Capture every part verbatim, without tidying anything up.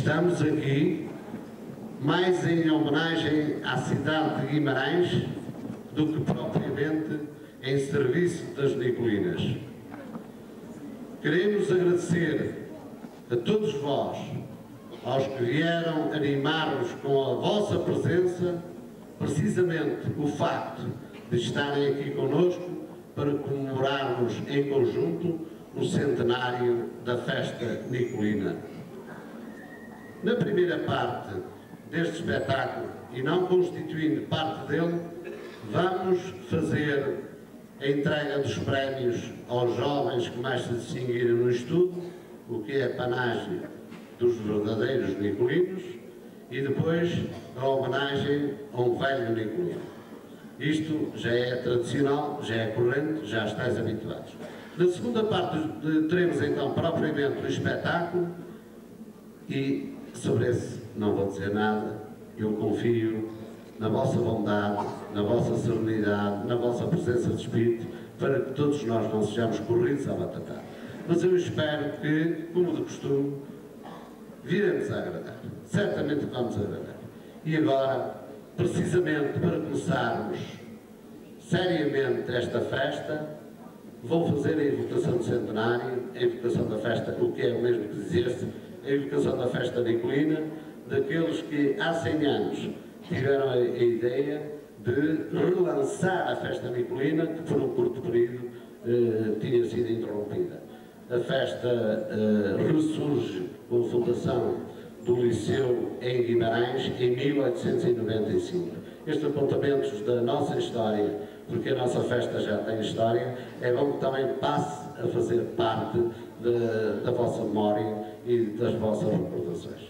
Estamos aqui mais em homenagem à cidade de Guimarães do que propriamente em serviço das Nicolinas. Queremos agradecer a todos vós, aos que vieram animar-nos com a vossa presença, precisamente o facto de estarem aqui connosco para comemorarmos em conjunto o centenário da festa nicolina. Na primeira parte deste espetáculo, e não constituindo parte dele, vamos fazer a entrega dos prémios aos jovens que mais se distinguiram no estudo, o que é a panagem dos verdadeiros nicolinos, e depois a homenagem a um velho nicolino. Isto já é tradicional, já é corrente, já estáis habituados. Na segunda parte teremos então propriamente o espetáculo e sobre esse não vou dizer nada, eu confio na vossa bondade, na vossa serenidade, na vossa presença de espírito, para que todos nós não sejamos corridos à batata. Mas eu espero que, como de costume, viremos a agradar. Certamente vamos agradar. E agora, precisamente para começarmos seriamente esta festa, vou fazer a evocação do centenário, a evocação da festa, o que é o mesmo que dizer-se, a evocação da festa nicolina, daqueles que há cem anos tiveram a, a ideia de relançar a festa nicolina, que por um curto período eh, tinha sido interrompida. A festa eh, ressurge com a fundação do Liceu em Guimarães em mil oitocentos e noventa e cinco. Estes apontamentos da nossa história, porque a nossa festa já tem história, é bom que também passe a fazer parte de, da vossa memória e das vossas recordações.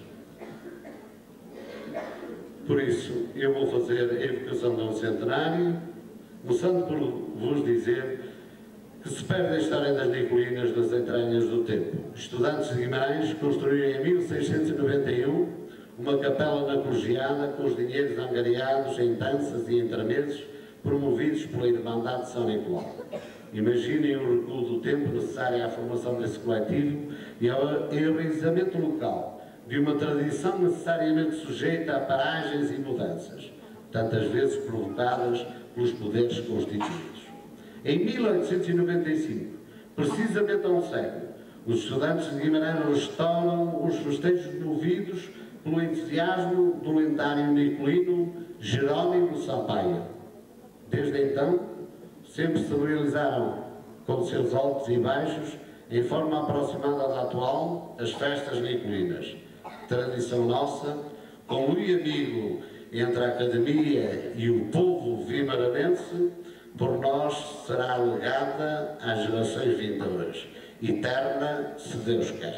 Por isso, eu vou fazer a evocação do centenário, começando por vos dizer que se perde a história das Nicolinas nas entranhas do tempo. Estudantes de Guimarães construíram em mil seiscentos e noventa e um uma capela na Colegiada com os dinheiros angariados em danças e entremeses promovidos pela Irmandade de São Nicolau. Imaginem o recuo do tempo necessário à formação desse coletivo e ao enraizamento local de uma tradição necessariamente sujeita a paragens e mudanças, tantas vezes provocadas pelos poderes constituídos. Em mil oitocentos e noventa e cinco, precisamente há um século, os estudantes de Guimarães restauram os festejos movidos pelo entusiasmo do lendário nicolino Jerónimo Sampaio. Desde então, sempre se realizaram, com seus altos e baixos, em forma aproximada da atual, as festas nicolinas. Tradição nossa, comum e amigo entre a Academia e o povo vimaranense, por nós será legada às gerações vindouras, eterna, se Deus quer.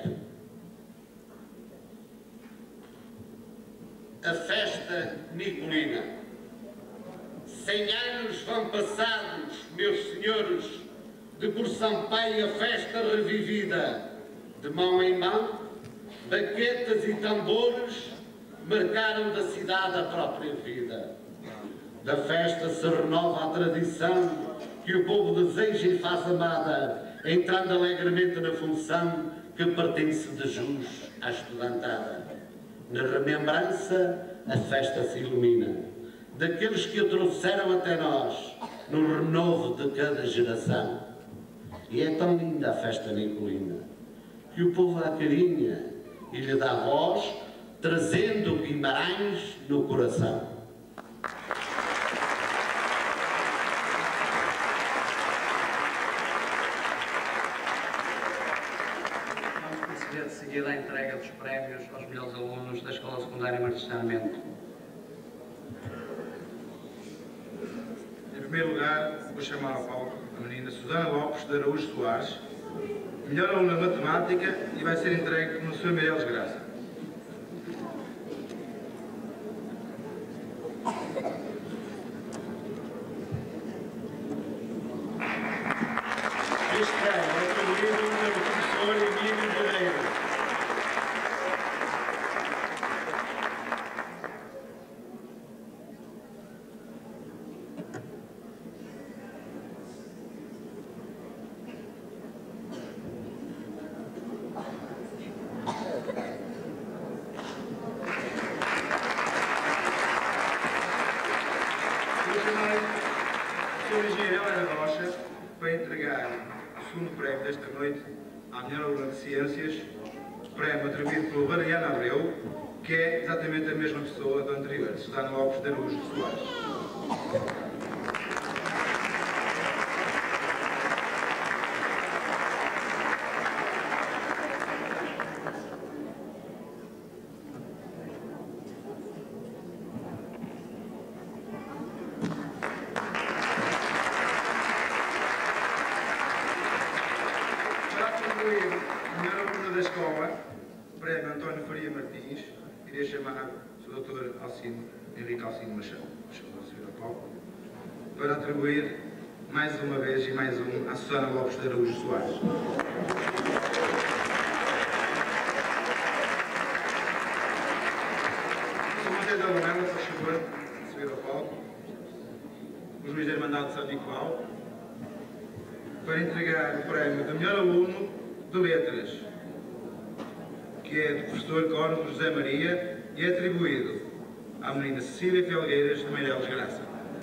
A festa nicolina. Cem anos vão passados, meus senhores, de por Sampaio a festa revivida, de mão em mão, baquetas e tambores marcaram da cidade a própria vida. Da festa se renova a tradição que o povo deseja e faz amada, entrando alegremente na função que pertence de jus à estudantada. Na remembrança, a festa se ilumina, daqueles que a trouxeram até nós, no renovo de cada geração. E é tão linda a festa nicolina, que o povo a carinha e lhe dá voz, trazendo Guimarães no coração. Vamos proceder de seguida à entrega dos prémios aos melhores alunos da Escola Secundária Martins Sarmento. Em primeiro lugar, vou chamar ao palco a menina Susana Lopes de Araújo Soares, melhor aluna de matemática, e vai ser entregue no senhor Miguel Desgraça. Este prémio é atribuído pelo professor Emílio Guerreiro. chamar o senhor Engenheiro Helena Rocha para entregar o segundo prémio desta noite à melhor aluna de Ciências, prémio atribuído pelo Mariana Abreu, que é exatamente a mesma pessoa do anterior, Susana Lopes de Araújo Soares. A melhor aluna da escola, prémio António Faria Martins, iria chamar o doutor Alcino, Henrique Alcino Machado, subir ao palco, para atribuir mais uma vez e mais um à Susana Lopes de Araújo Soares. O Monteiro da Lonela, por favor, subir ao palco. O juiz da Irmandade de São Nicolau, para entregar o prémio de melhor aluno de Letras, que é do professor Cónigo José Maria e é atribuído à menina Cecília Felgueiras de Meireles Graça.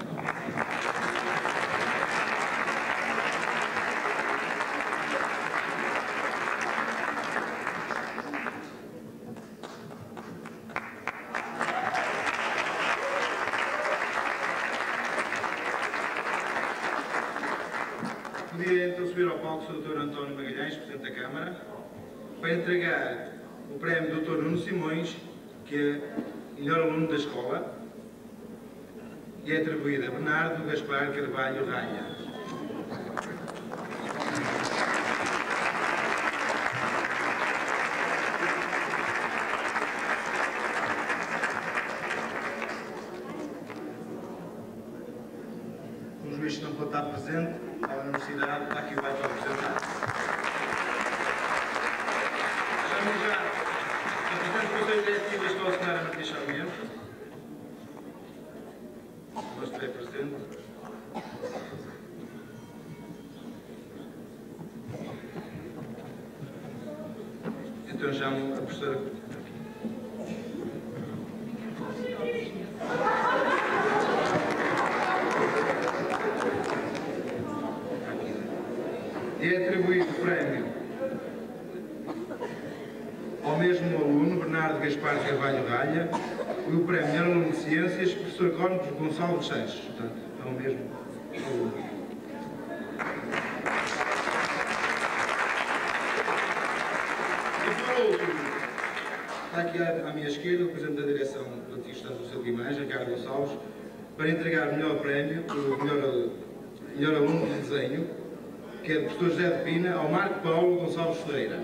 Podia então subir ao palco o doutor António Magalhães, Presidente da Câmara, para entregar o prémio doutor Nuno Simões, que é melhor aluno da escola, e é atribuído a Bernardo Gaspar Carvalho Raia. O juiz não pode estar presente, está na universidade, está aqui o vai para apresentar. Chamo já a Presidente do Conselho Diretivo da Escola Secundária Martins Sarmiento. Se estiver presente. Então chamo a professora. É atribuído o prémio ao mesmo aluno, Bernardo Gaspar Carvalho Galha, e o prémio melhor aluno de Ciências, professor Cónigo Gonçalves Sanches. Portanto, é o mesmo aluno. E por último, está aqui à, à minha esquerda o Presidente da Direção do Antigo Estado do Conselho de Guimarães, Ricardo Gonçalves, para entregar o melhor prémio, o melhor, melhor aluno de desenho, que é do professor José de Pina, ao Marco Paulo Gonçalves Ferreira.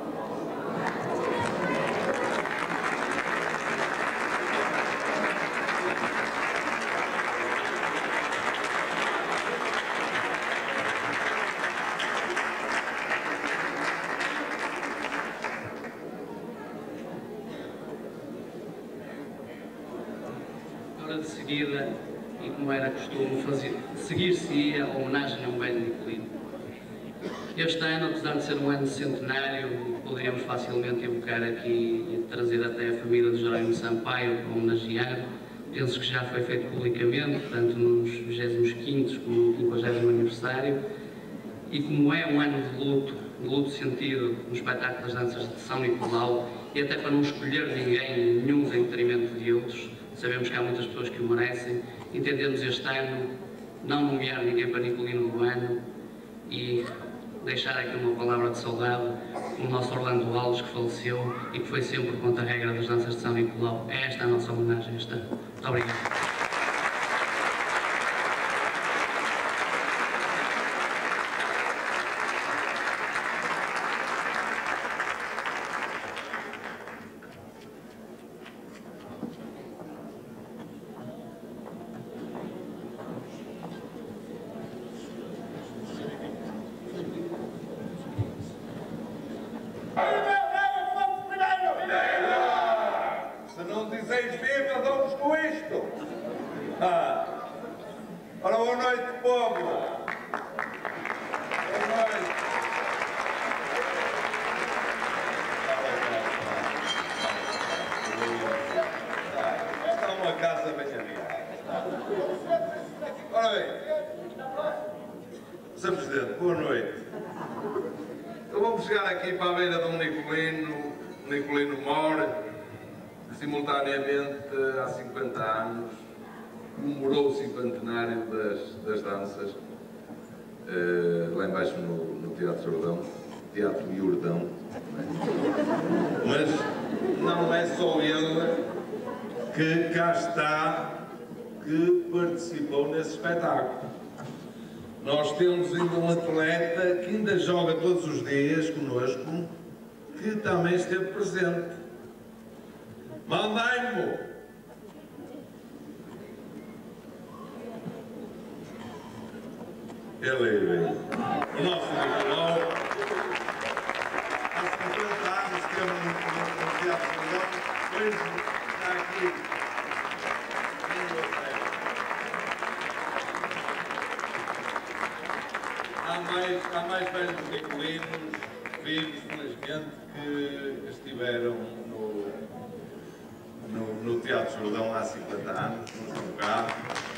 Hora de seguida, e como era costume, seguir-se-ia a homenagem a um velho Nicolino. Este ano, apesar de ser um ano centenário, poderíamos facilmente evocar aqui e trazer até a família de Jerónimo Sampaio para homenagear. Penso que já foi feito publicamente, tanto nos vigésimos quintos como no quinquagésimo aniversário. E como é um ano de luto, de luto sentido no espetáculo das danças de São Nicolau, e até para não escolher ninguém, nenhum em detrimento de outros, sabemos que há muitas pessoas que o merecem, entendemos este ano não nomear ninguém para Nicolino do ano e deixar aqui uma palavra de saudade no nosso Orlando Alves, que faleceu e que foi sempre contra a regra das danças de São Nicolau. É esta a nossa homenagem este ano. Muito obrigado. Se não dizeis viva, damos com isto. Ah. Ora, boa noite, povo. Boa noite. Esta é uma casa bem alinhada. Ora bem, senhor Presidente, boa noite. Então vamos chegar aqui para a beira de um Nicolino, Nicolino Mor, que simultaneamente há cinquenta anos comemorou o cinquentenário das, das danças, uh, lá embaixo no, no Teatro Jordão, Teatro Jordão. Mas não é só ele que cá está, que participou nesse espetáculo. Nós temos ainda um atleta que ainda joga todos os dias connosco, que também esteve presente. Mandai-mo! Ele é o nosso Nicolau. Há cinquenta anos esteve no, no, no Teatro Jordão, hoje está aqui. Há mais, há mais velhos nicolinos, vivos, felizmente, que estiveram no, no, no Teatro Jordão há cinquenta anos, não estão cá.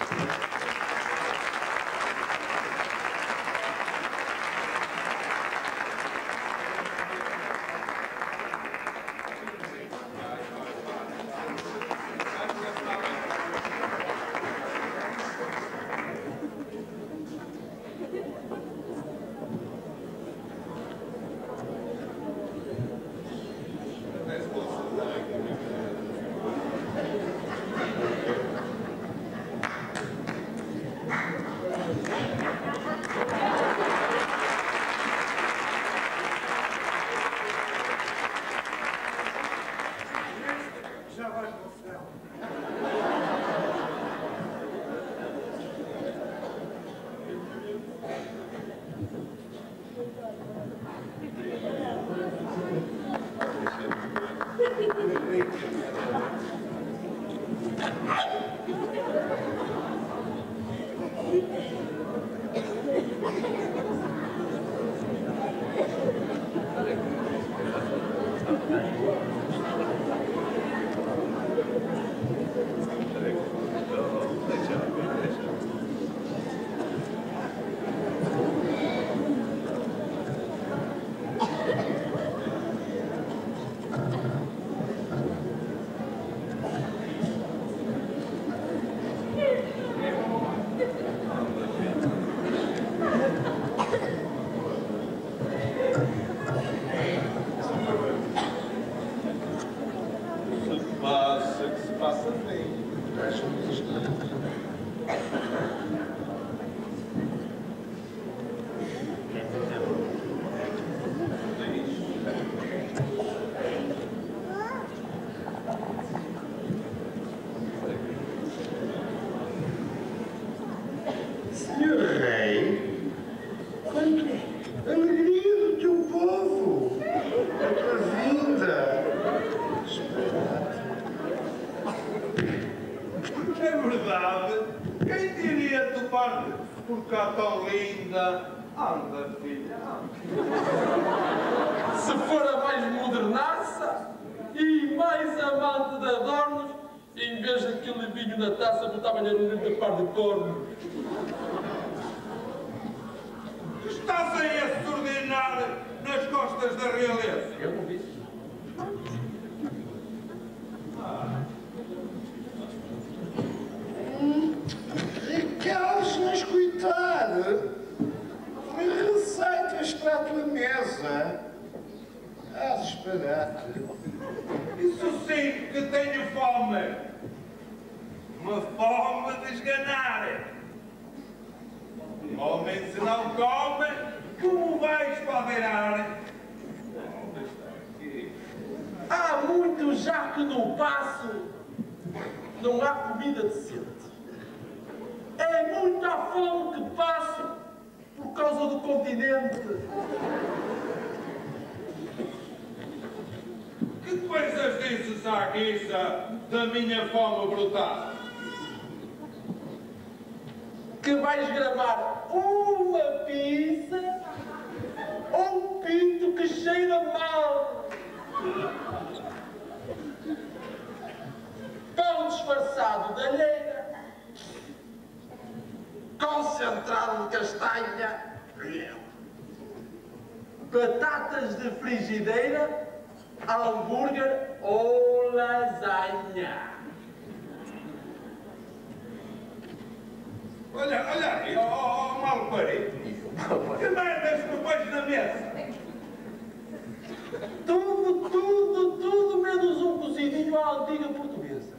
Por cá tão linda, anda filha, anda. Se for a mais modernaça e mais amante de adornos, em vez daquele vinho na taça, botava-lhe no livro de par de corno. Estás aí a surdinar nas costas da realeza. Eu não vi. Queres nos escutar? Receitas para a tua mesa. Ah, disparate. Isso sim que tenho fome. Uma fome de esganar. Homem, se não come, como vais padeirar? Há muito já que no passo não há comida decente. É muita fome que passo por causa do continente. Que coisas dizes à guisa da minha fome brutal? Que vais gravar uma pizza ou um pinto que cheira mal. Pão disfarçado de alheira. concentrado de castanha, batatas de frigideira, hambúrguer ou lasanha. Olha, olha aí, ó, ó, ó, malparido. Que merdas que pões na mesa? Tudo, tudo, tudo menos um cozidinho à antiga portuguesa.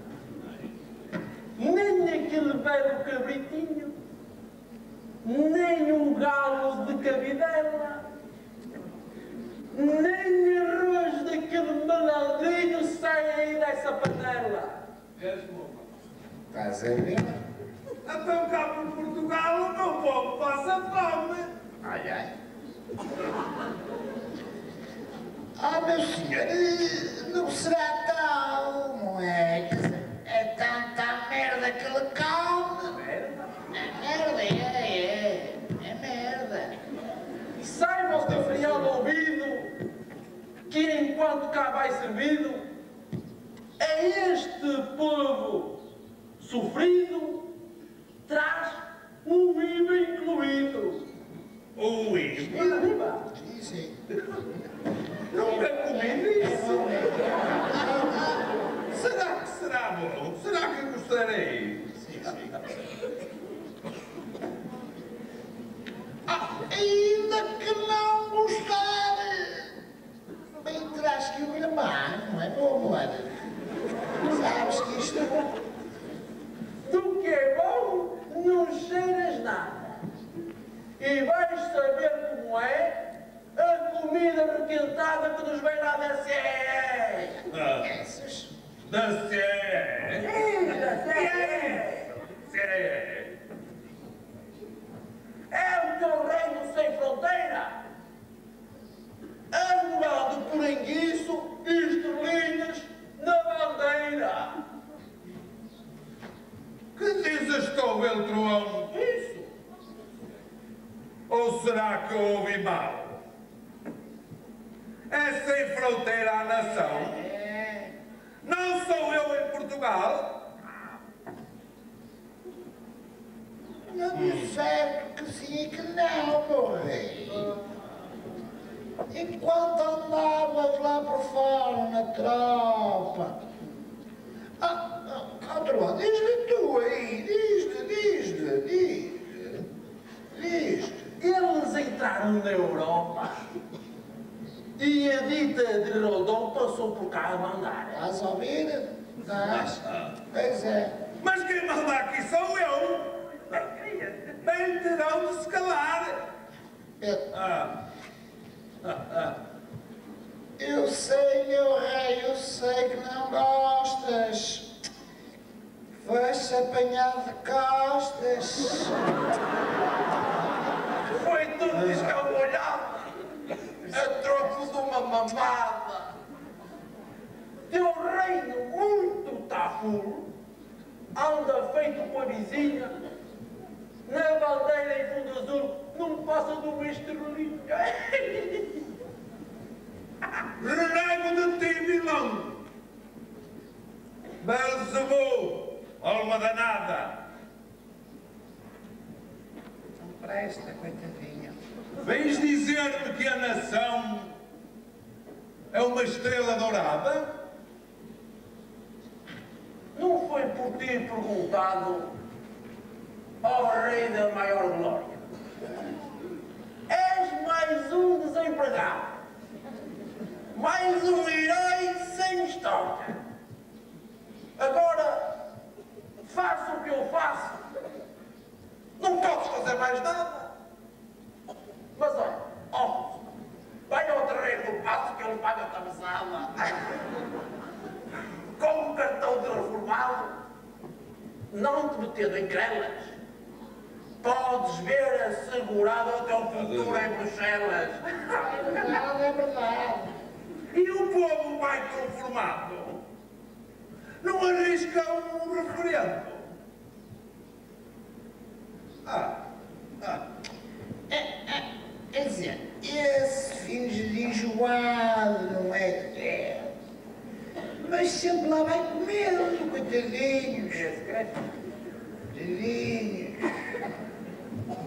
Nem aquele velho cabritinho, nem um galo de cabidela, nem arroz daquele malandrinho sai aí dessa panela. Estás a ver? Então cá por Portugal o meu povo passa fome. Ai, ai. Ah, meu senhor, eh, não será tal, não é? Quer dizer, é tanta merda que ele come. Merda? É merda, é, é. É merda. E saibam de friado ouvido que enquanto cá vai servido, é este povo sofrido traz um I V A incluído. O I V A? I V A? Sim, sim. Nunca comi isso. Será que será bom? Será que gostarei? Sim, sim. Ah, ainda que não gostar, bem terás que o gramar, não é, meu amor? Sabes que isto... Do que é bom, não cheiras nada. E vais saber como é a comida requentada que nos vem lá da C E. Ah, Essas... da C E. Sim, da C E. C E. É o teu reino sem fronteira. Anual de porenguiço e estrelinhas na bandeira. Que dizes que houve Eltroão? Isso. Ou será que eu ouvi mal? É sem fronteira a nação? É... Não sou eu em Portugal? Não me certo que sim e que não, meu rei. Enquanto andavas lá por fora na tropa. Ah, ah, Adroa, diz-lhe tu aí, diz-lhe, diz-lhe, diz-lhe, diz-lhe. Eles entraram na Europa e a dita de Rondon passou por cá a mandar. Estás a ouvir? Estás? Pois é. Mas quem manda aqui sou eu! Bem terão de se calar! Eu, Ah, eu sei, meu rei, eu sei que não gostas. Foste apanhado de costas. Foi tudo descambolhado a troco de uma mamada. Teu reino muito tafulo anda feito com a vizinha. Na bandeira em fundo azul não passa de uma estrelinha. renego de ti, vilão! Belzebu, alma danada! Não presta, coitadinha. Vens dizer-me que a nação é uma estrela dourada? Não foi por ti perguntado ao rei da maior glória. És mais um desempregado. Mais um herói sem história. Agora, faça o que eu faço. Não podes fazer mais nada. Mas olha, ó, vai ao terreiro do passo que ele paga a mesada. Com um cartão de reformado, não te metendo em crelas, podes ver assegurado o teu futuro em Bruxelas. É verdade, é verdade. E o povo vai conformado? Não arrisca um referendo? Ah, ah. É, é, quer dizer, esse finge de enjoado, não é? É. Mas sempre lá vai comendo, coitadinhos. Coitadinhos.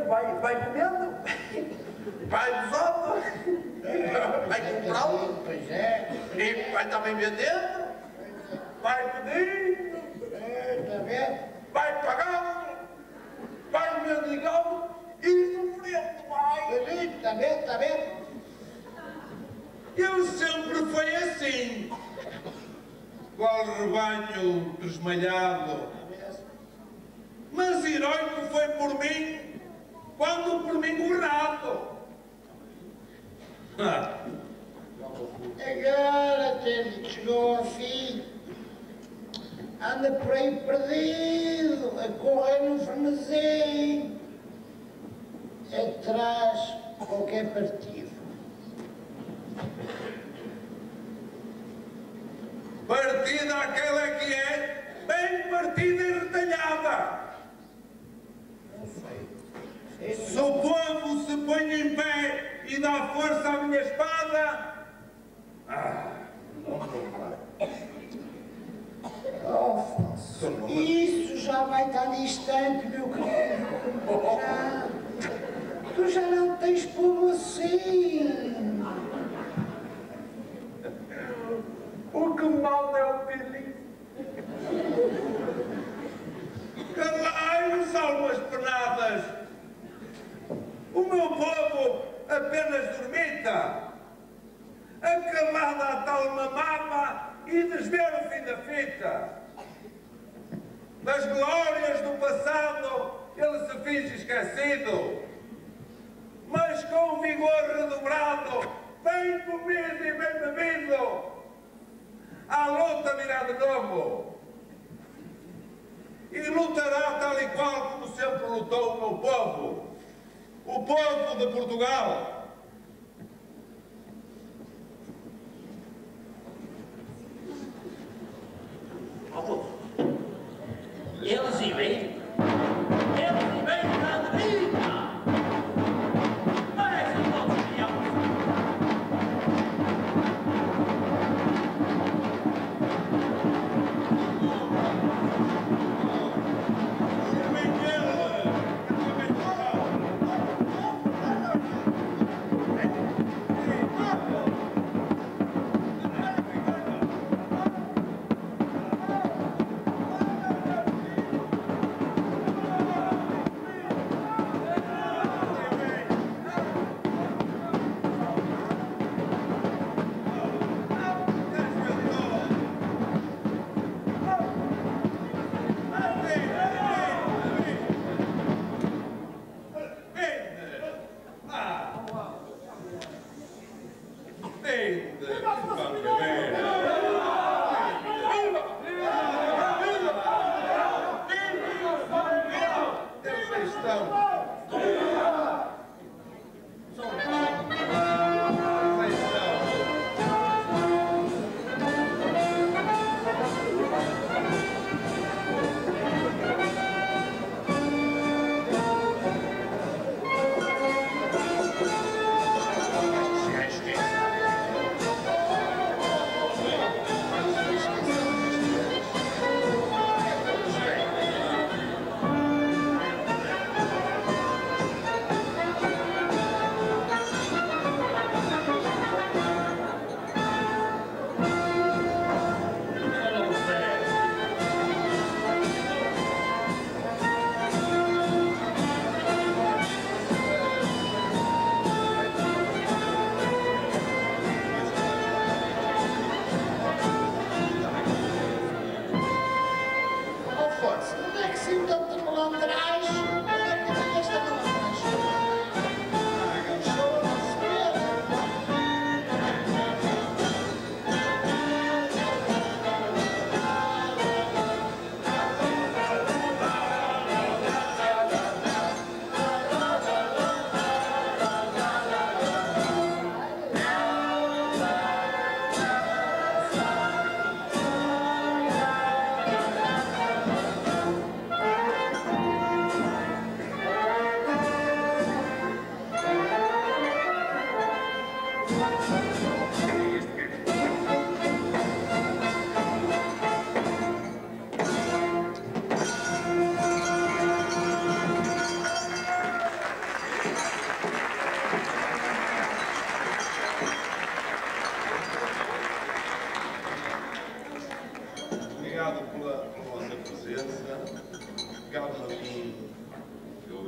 comendo, vai, vai comendo, vai dos outros, vai comprá-lo, Pois é. e vai também vendendo, vai pedindo, Está vendo? vai pagando, vai mendigando e sofrendo, vai. Está vendo? Está vendo? Ele sempre foi assim, qual rebanho desmalhado. Mas heróico foi por mim, quando por mim governado. Ah. Agora até que chegou ao fim, anda por aí perdido, a correr no frenesim, atrás de qualquer partido. Partida aquela que é, bem partida e retalhada. Se o povo se põe em pé e dá força à minha espada, ah, não vai. Oh, Afonso, isso já vai estar distante, meu querido. Já, tu já não tens povo assim. O que mal é o perigo. Calai-vos, almas penadas! O meu povo apenas dormita, acabada a tal mamava e desver o fim da fita. Das glórias do passado ele se finge esquecido, mas com vigor redobrado, bem comido e bem bebido, à luta virá de novo. E lutará tal e qual como sempre lutou o meu povo, o povo de Portugal. Eles e bem, eles e bem na vida. Parece um outro criança.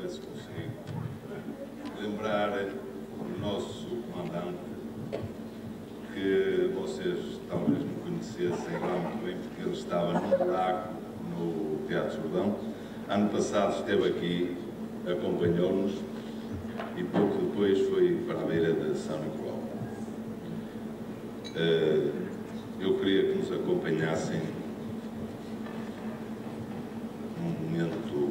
ver se consigo lembrar o nosso comandante, que vocês talvez não conhecessem lá muito bem, porque ele estava num buraco no Teatro Jordão. Ano passado esteve aqui, acompanhou-nos e pouco depois foi para a beira de São Nicolau. Eu queria que nos acompanhassem num momento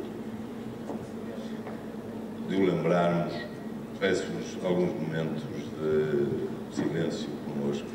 de o lembrarmos. Peço-vos alguns momentos de silêncio connosco.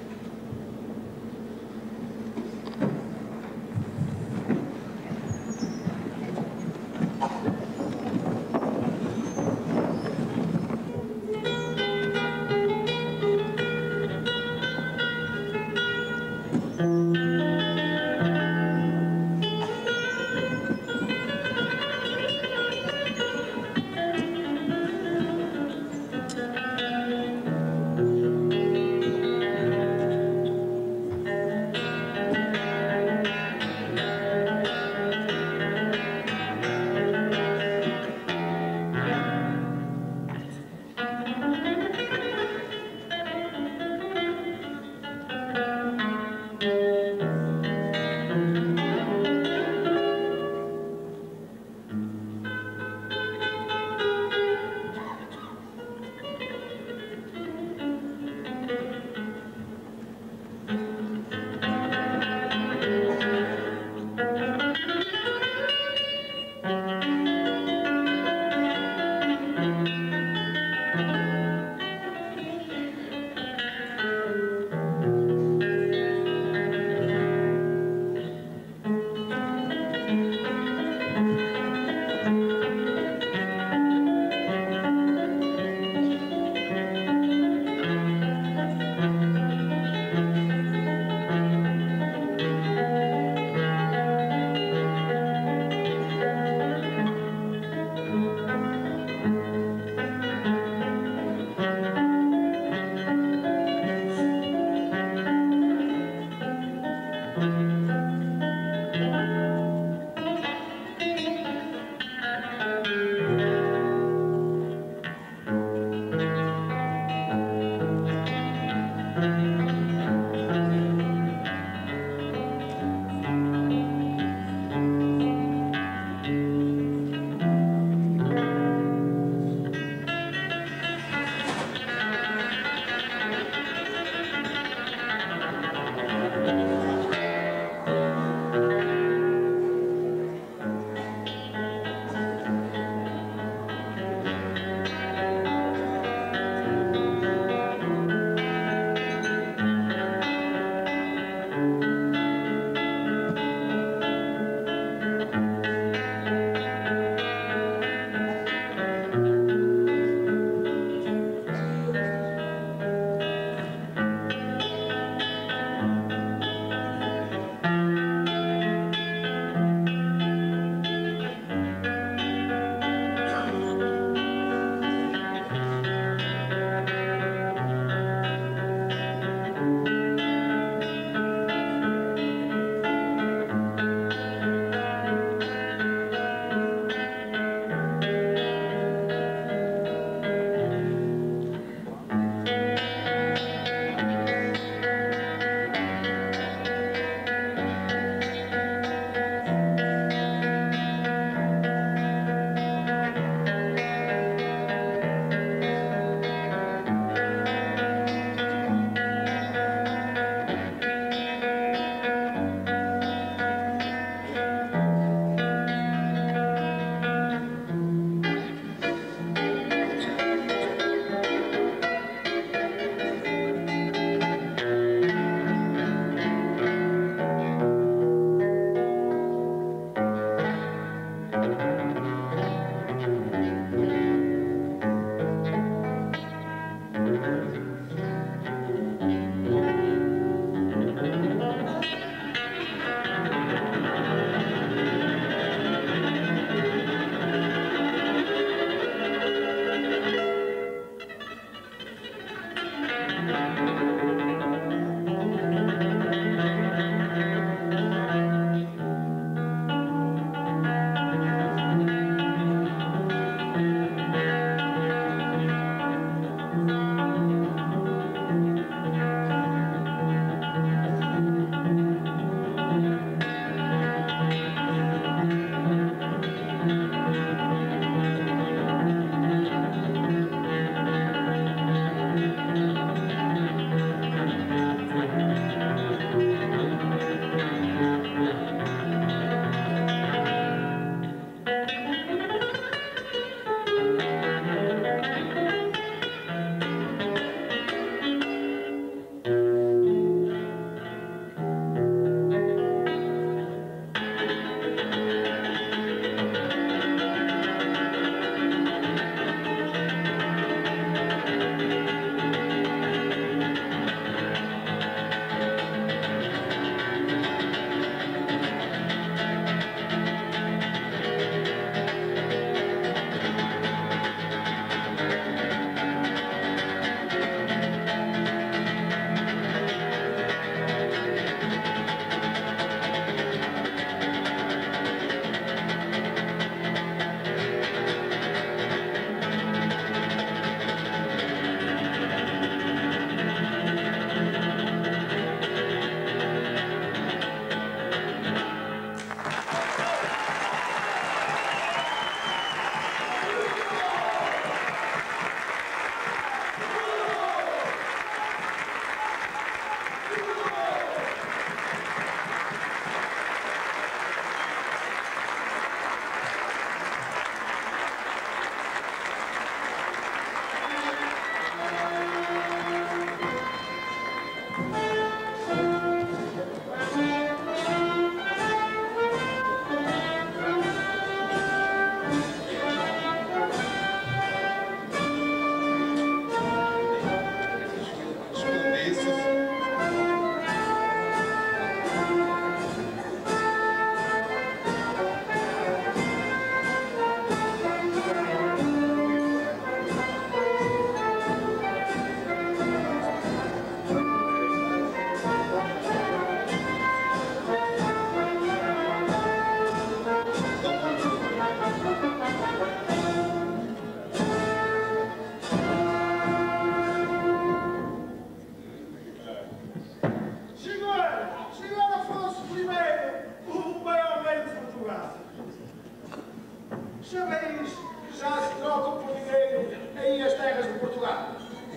Sabeis que já se trocam por dinheiro aí as terras de Portugal?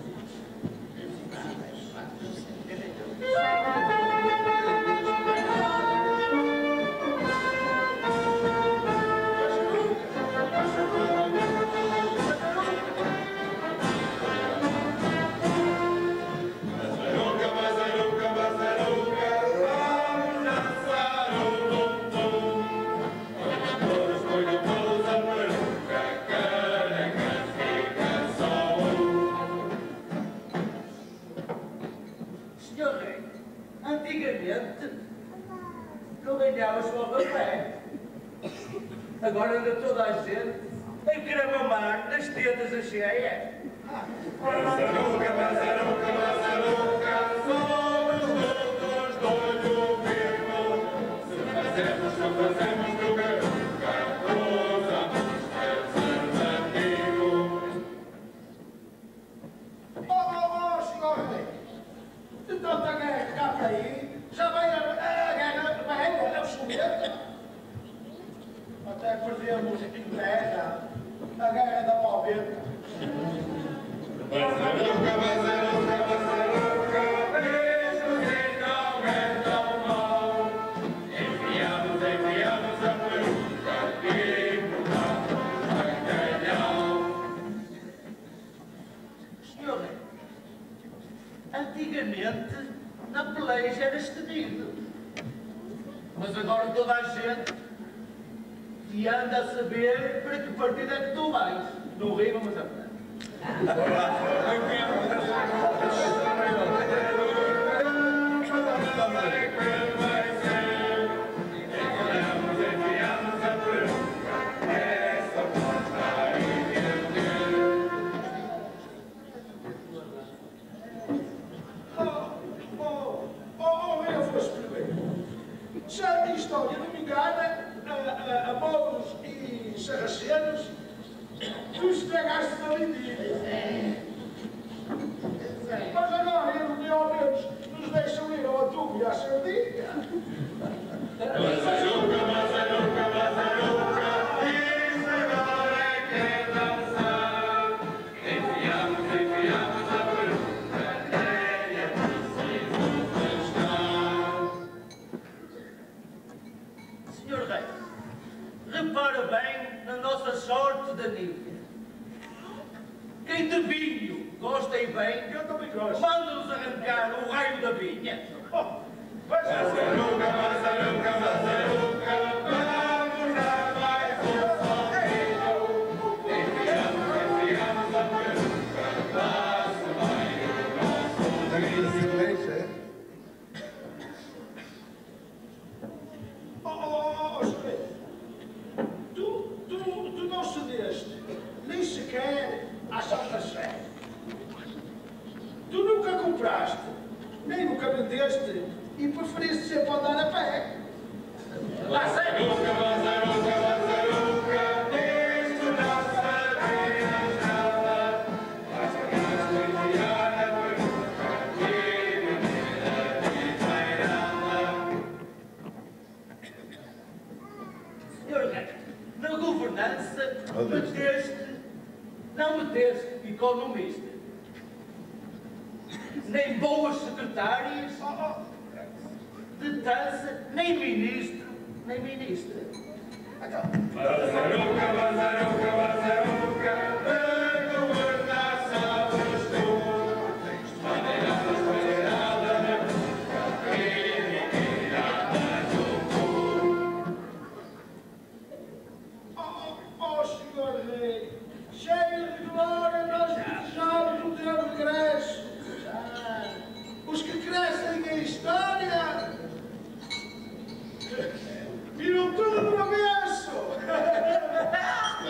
Senhor Rei, antigamente não ganhava só a café. Agora anda toda a gente a querer mamar nas tetas da cheias. Mazaruca, mazaruca, mazaruca, somos todos do olho vivo. Se fazemos, só fazemos do que usamos preservativo. Oh, oh, oh, senhor Rei, de tanta guerra que há por aí, já vai a, a guerra velha, obsoleta. Até perdemos guerra, a guerra da palmeta. Mazaruca, mazaruca, mazaruca, beijos e não é tão mau. Enviamos, enviamos a peruca e mudamos bacalhau. Senhor Rei, antigamente na peleja era estedido. Mas agora toda a gente e anda a saber para que partido é que tu vais. No Rio vamos a pé. Já a história não me engana, a, a, a povos e sarracenos, tu estragaste a lindilha. Mas agora eles, ao menos, nos deixam ir ao atum e à sardinha. Mazaruca, mazaruca, mazaruca, isso agora é que é dançar. Enfiamos, enfiamos a peruca, nem é preciso testar. Senhor Rei, repara bem na nossa sorte da Nívea. Quem de vinho gosta e bem, Eu também gosto. manda-nos arrancar o raio da vinha. Oh, mas Mazaruca, mazaruca, mazaruca, vamos dar mais um sorriso. Enfiamos, enfiamos a peruca, passa bem o nosso riso. Oh, oh, oh, senhor, tu, tu, tu não cedeste nem sequer à Santa Sé. Tu nunca compraste, nem nunca vendeste e preferiste sempre andar a pé. Lá sério. Mazaruca, mazaruca, mazaruca, disto não sabias nada. Basta enfiar a peruca e menina desvairada. Senhor Rei, na governança meteste, não meteste economista, nem boas secretárias, de dança, nem ministro, nem ministra. Mazaruca, mazaruca, mazaruca, de governar sabes tu. Maneiradas, maneirada na boca e menina do cu. Oh, oh, oh, senhor Rei, cheio de glória, nós desejamos o teu regresso. Os que crescem em história viram tudo no avesso.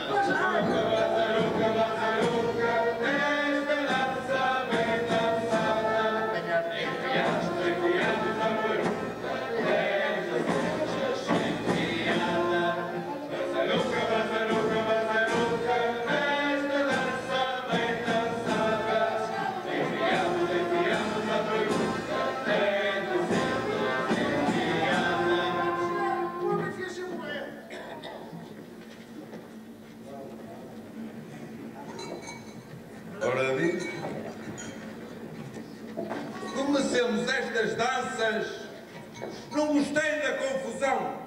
fazemos estas danças, não gostei da confusão.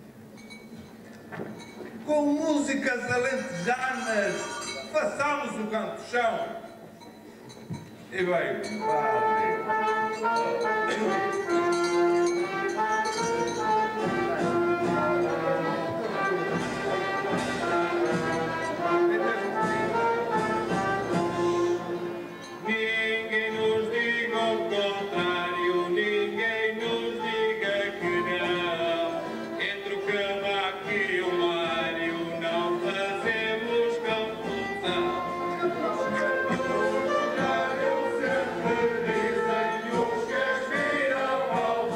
Com músicas alentejanas, façamos o canto-chão. E bem, padre. Ninguém nos diga o contrário, ninguém nos diga que não. Entre o cavaco e o Mário não fazemos confusão. Pelo contrário, sempre dizem os que aspiram ao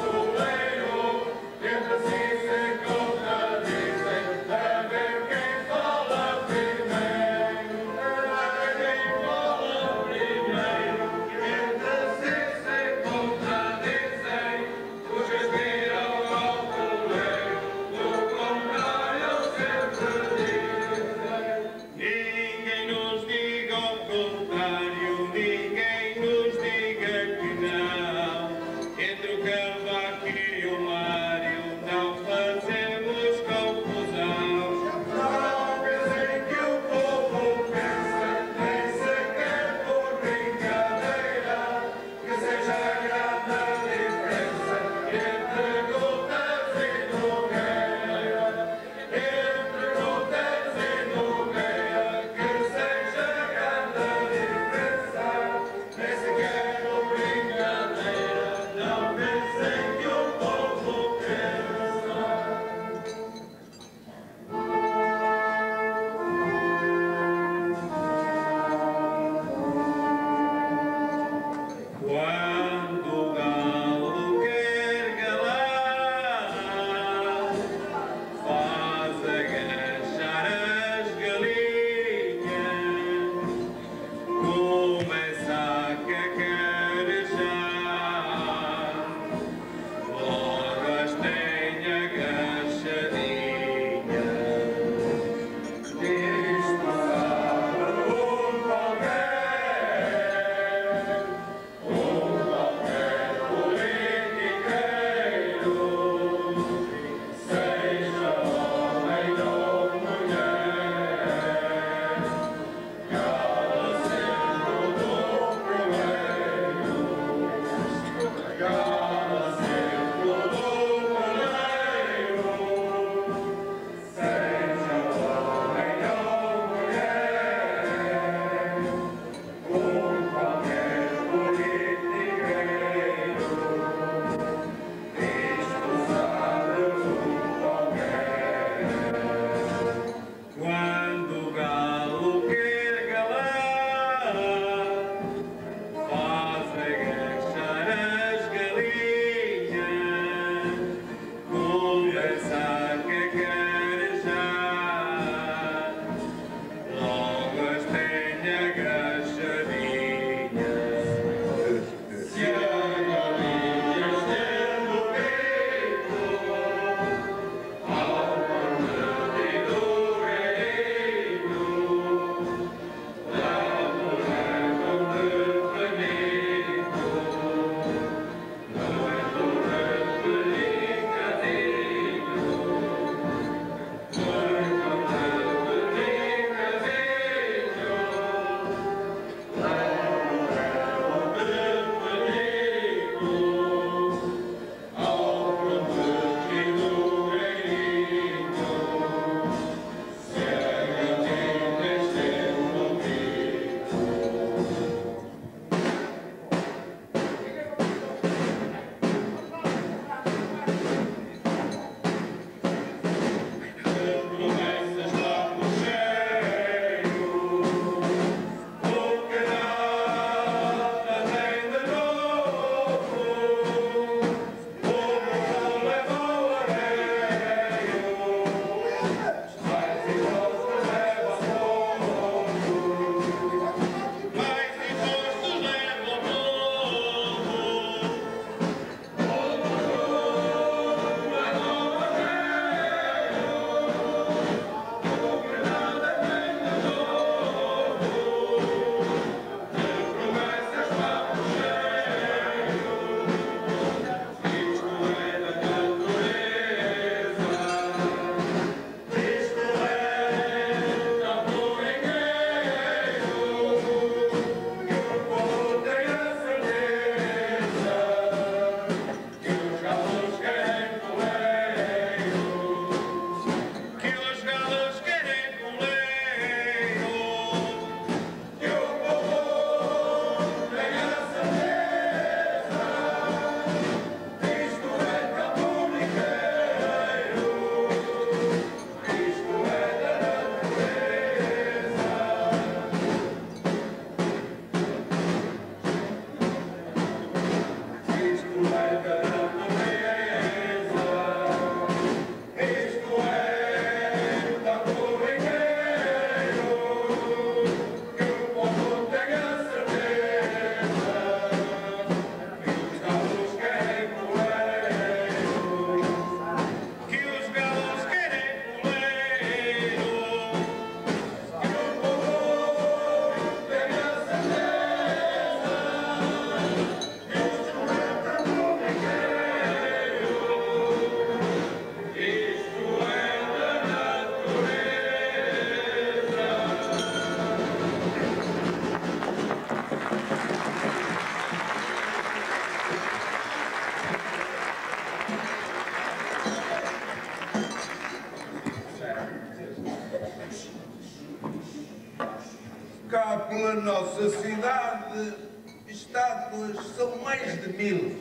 cá pela nossa cidade, estátuas são mais de mil.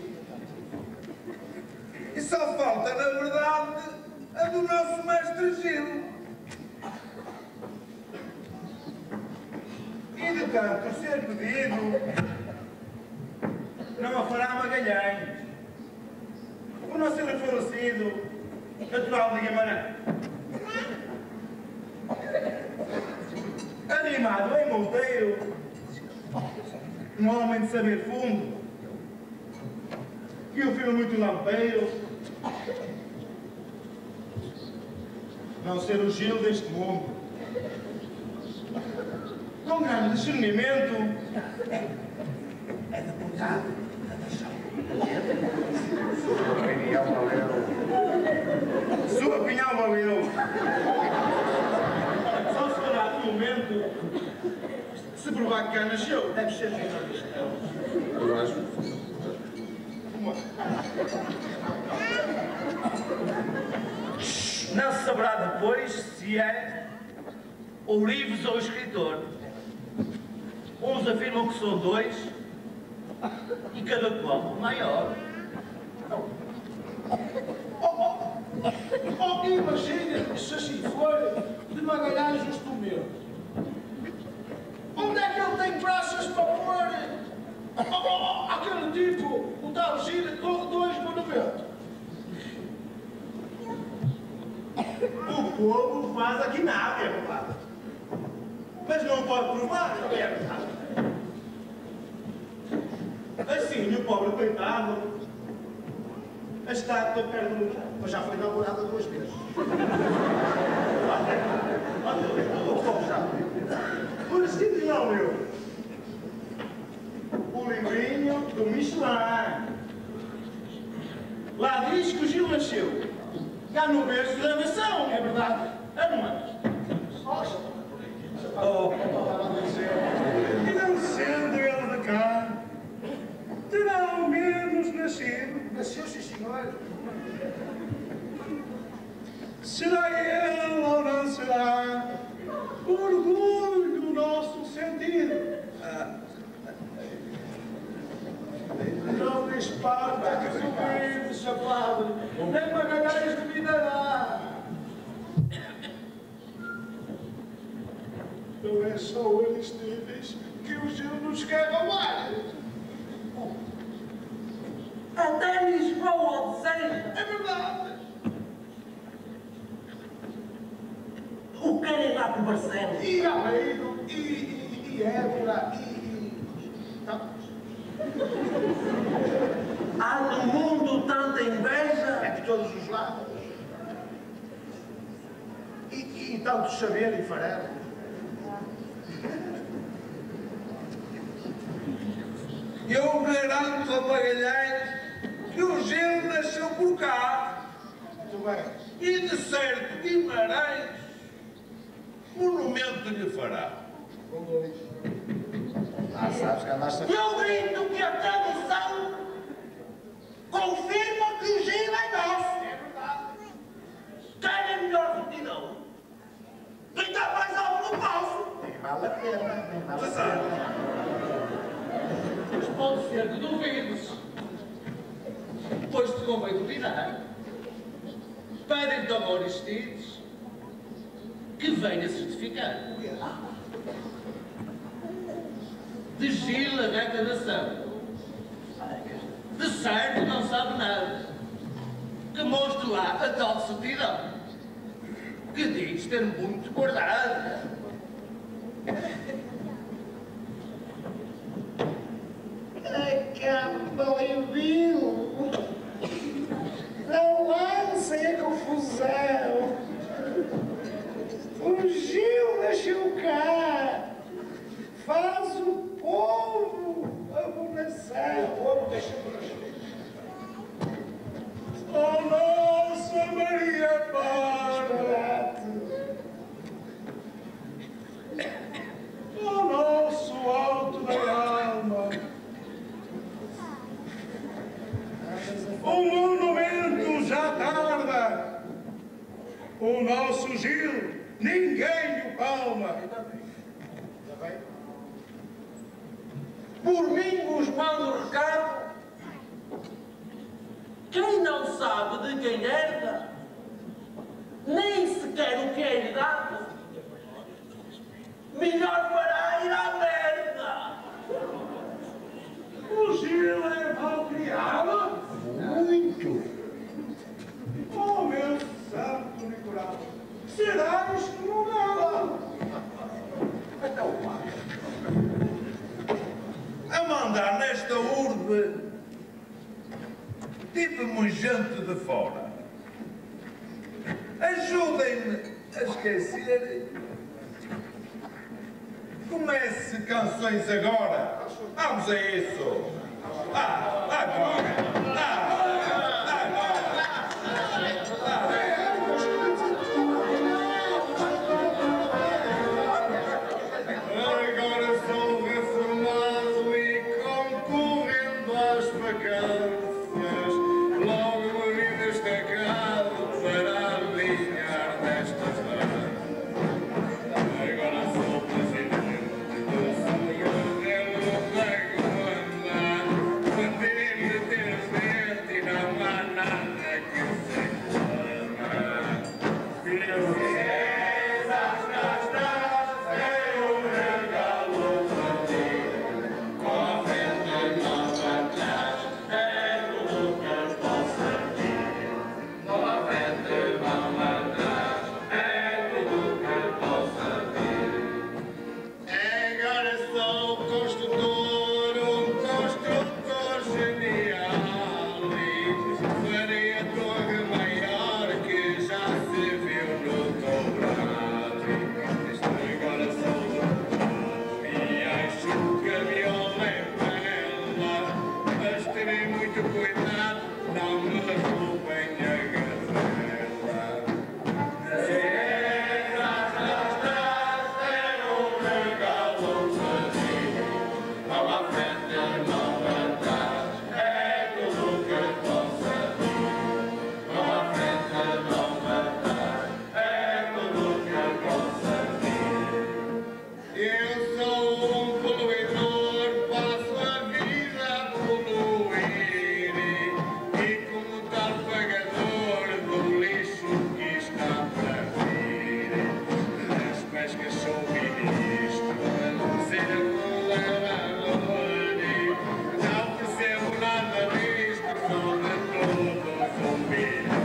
E só falta, na verdade, a do nosso mestre Gil. E de tanto ser pedido, não a fará Magalhães, o nosso falecido natural de Guimarães. Animado em Monteiro, um homem de saber fundo, e um filho muito lampeiro, não ser o Gil deste mundo, com grande discernimento, é deputado da nação. Sua opinião valeu. Sua opinião valeu. Só se fará no momento, se provar que cá nasceu, deve ser jornalista. Eu acho. Não se saberá depois se é ourives ou escritor. Uns afirmam que são dois e cada qual o maior. Oh, oh, oh, imagina se assim for de Magalhães os Tomeu. Onde é que ele tem praças para pôr? Oh, oh, oh, aquele tipo, o tal Gil, com dois monumentos. O povo faz aqui nada, é verdade. Mas não pode provar, é verdade. Assim, o pobre coitado, a estátua perde no lugar. Mas já foi inaugurada duas vezes. O povo já. Por assim não, meu. O livrinho do Michelin. Lá diz que o Gil nasceu. Cá no berço da nação. É verdade. É, não é? Oh, e não sendo ele de cá, terá ao menos nascido. Nasceu, sim, senhor. Será ele ou não será orgulho do nosso sentido? Ah. Não lhe espanta que os ouvidos, seu padre, nem Magalhães duvidará. Não é só o Aristides que o Gil nos quer roubar. Até Lisboa o deseja. É verdade. O querem lá com Barcelos. E Aveiro, e, e, e Évora, e... e... Não. Há no mundo tanta inveja. É de todos os lados. E, e, e tanto saber e farelo. Eu garanto a Magalhães que o Gil nasceu por cá. Muito bem. E de certo Guimarães, monumento lhe fará. Com dois. Ah, sabes que andaste a... Eu grito que a tradição confirma que o Gil é nosso. É verdade. Quem é melhor retidão? Gritar mais alto no palco. Nem vale a pena, nem vale a pena. Mas pode ser que duvides, pois te convém duvidar. Pede então ao Aristides que venha certificar. De Gil a reta nação. De certo não sabe nada. Que mostre lá a tal certidão. Que diz ter muito guardado. Acabam e viu. Não lancem a confusão. O Gil nasceu cá. Faz o povo abonação. O povo deixa por nascer. Oh, nossa Maria Parda! O nosso alto da alma, o monumento já tarda, o nosso Gil, ninguém o palma. por mim vos mando recado. Quem não sabe de quem herda, nem sequer o que é herdado, melhor fará ir à merda. O Gil é mal criado? Muito. Oh, meu santo Nicolau, serás como nada. Então vá. A mandar nesta urbe, tive-me gente de fora. Ajudem-me a esquecer. Comece canções agora. Vamos a isso. Ah, agora. Ah, Agora sou reformado e concorrendo às vacâncias, logo me vi destacado para alinhar destas mãos. Agora sou presidente do Senhor da Guanda, manter-me ter e não há nada que se reclama. Agora sou construtor, um construtor genial, e farei a torre maior que já se viu no Dourado. Agora sou doutor e acho que a viola é bela, mas terei muito cuidado, não me roubem a gazela. Eu sou um poluidor, passo a vida a poluir, e como tal pagador do lixo que está para vir. Das pescas sou ministro, circulador, não percebo nada disto, sou de todos um bilhão.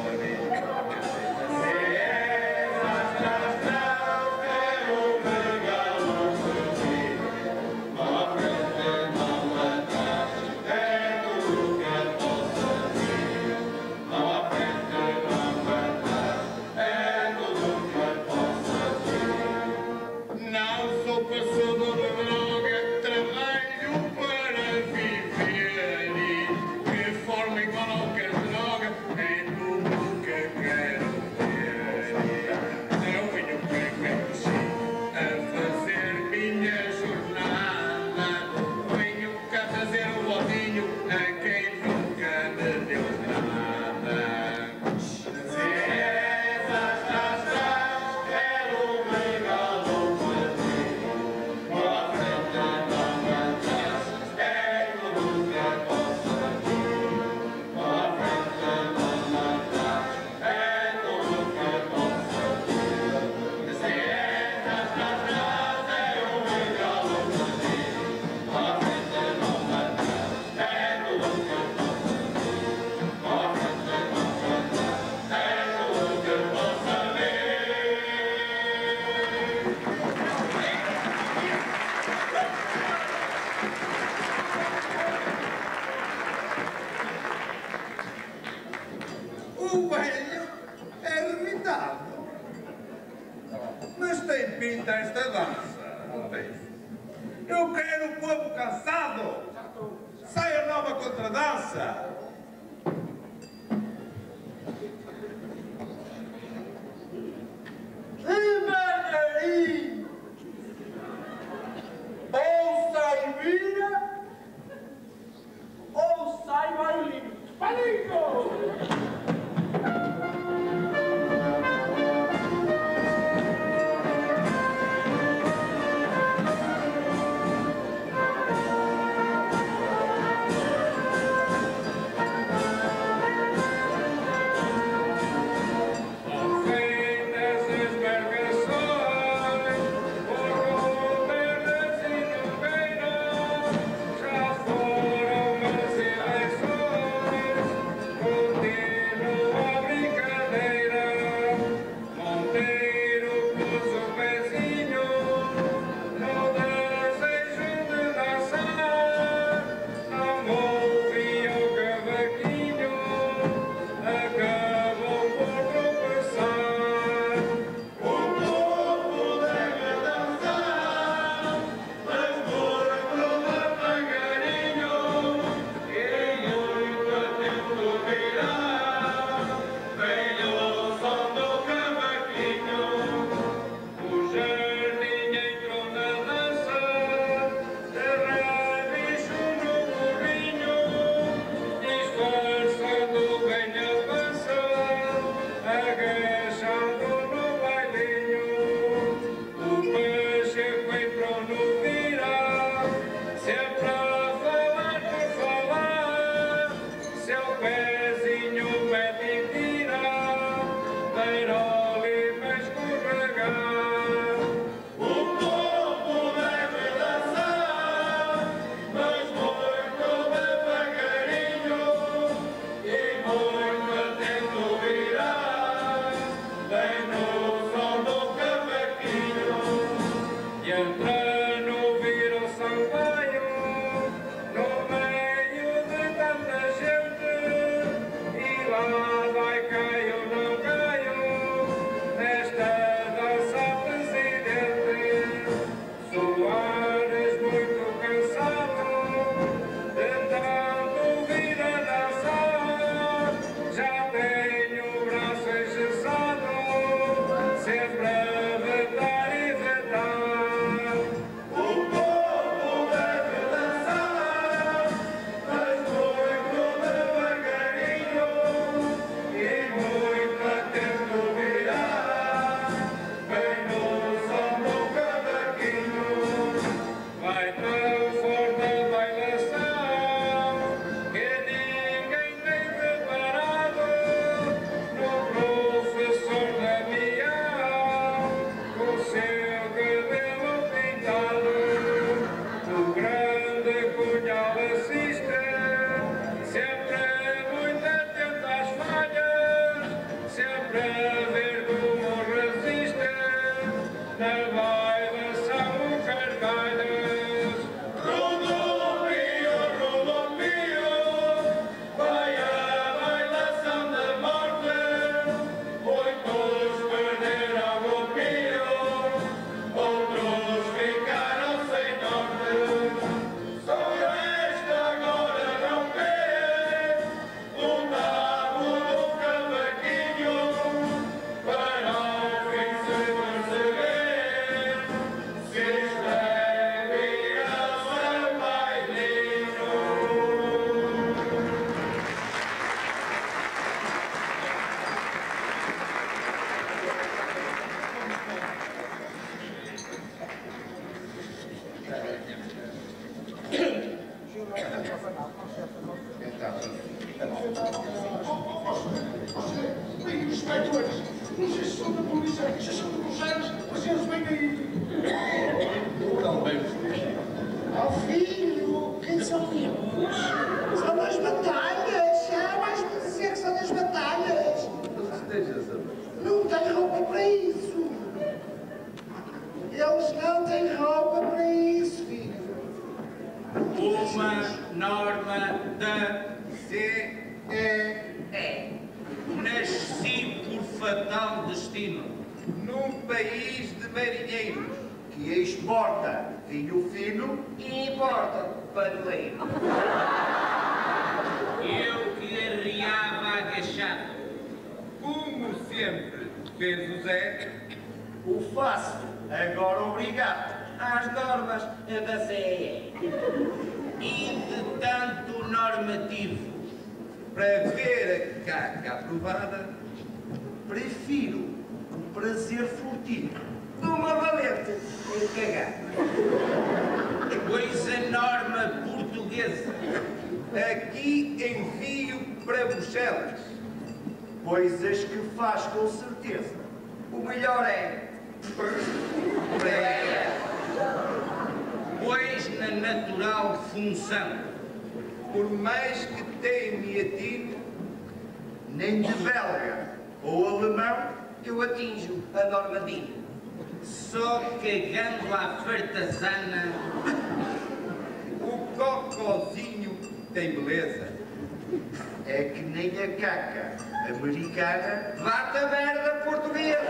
Não sou passador de droga, trabalho para viver, e forma igual ao que a droga é tudo que quero ter. Eu venho para sim a fazer minha jornada, venho cá trazer um botinho a quem nunca me deu nada. o velho é ermitado. Mas tem pinta esta dança, não tem? Eu quero o povo cansado. Sai a nova contradança. Devagarinho, ou sai vira, ou sai bailinho. Bailinho! entra no Viro Sampaio, no meio de tanta gente, e lá vai caio, não caio, nesta dança presidente. Soares muito cansado de tanto vir a dançar, já tenho o braço engessado, sempre a vetar e vetar. O povo deve dançar, mas muito devagarinho e muito atento virá, bem no som do cavaquinho. Vai tão forte a bailação que ninguém tem reparado no professor Damião, com seu cabelo pintado. O grande Cunhal assiste, sempre muito atento às falhas, sempre a ver como resiste na bailação o Carvalhas. Rodomio, Rodomio, vai a bailação da morte, muitos perderam o pio, outros ficaram sem norte. Só resta agora romper o nabo do cavaquinho, para ao fim se perceber se isto é viração bailinho. Bem, inspectores, não sei se são da polícia, se são de Bruxelas, mas eles vêm aí. Estão bem vestidos. Oh filho, quem são eles? São das batalhas, já vais-me dizer que são das batalhas. Não estejas a ver. Não têm roupa para isso. Eles não têm roupa para isso, filho. Uma norma da C E E. Nasci por fatal destino num país de marinheiros Que exporta vinho fino e importa paneleiro. Eu que arriava agachado, como sempre fez o Zé, o faço agora obrigado. às normas da C E E. E de tanto normativo para ver a caca aprovada, Prefiro o prazer furtivo de uma valente cagada. Pois a norma portuguesa aqui envio para Bruxelas, coisas que faz com certeza. o melhor é para ela, pois na natural função, por mais que teme e atine, Nem de belga ou alemão eu atinjo a normativa. Só cagando à fartazana, o cocozinho tem beleza. é que nem a caca americana. Bate a merda portuguesa.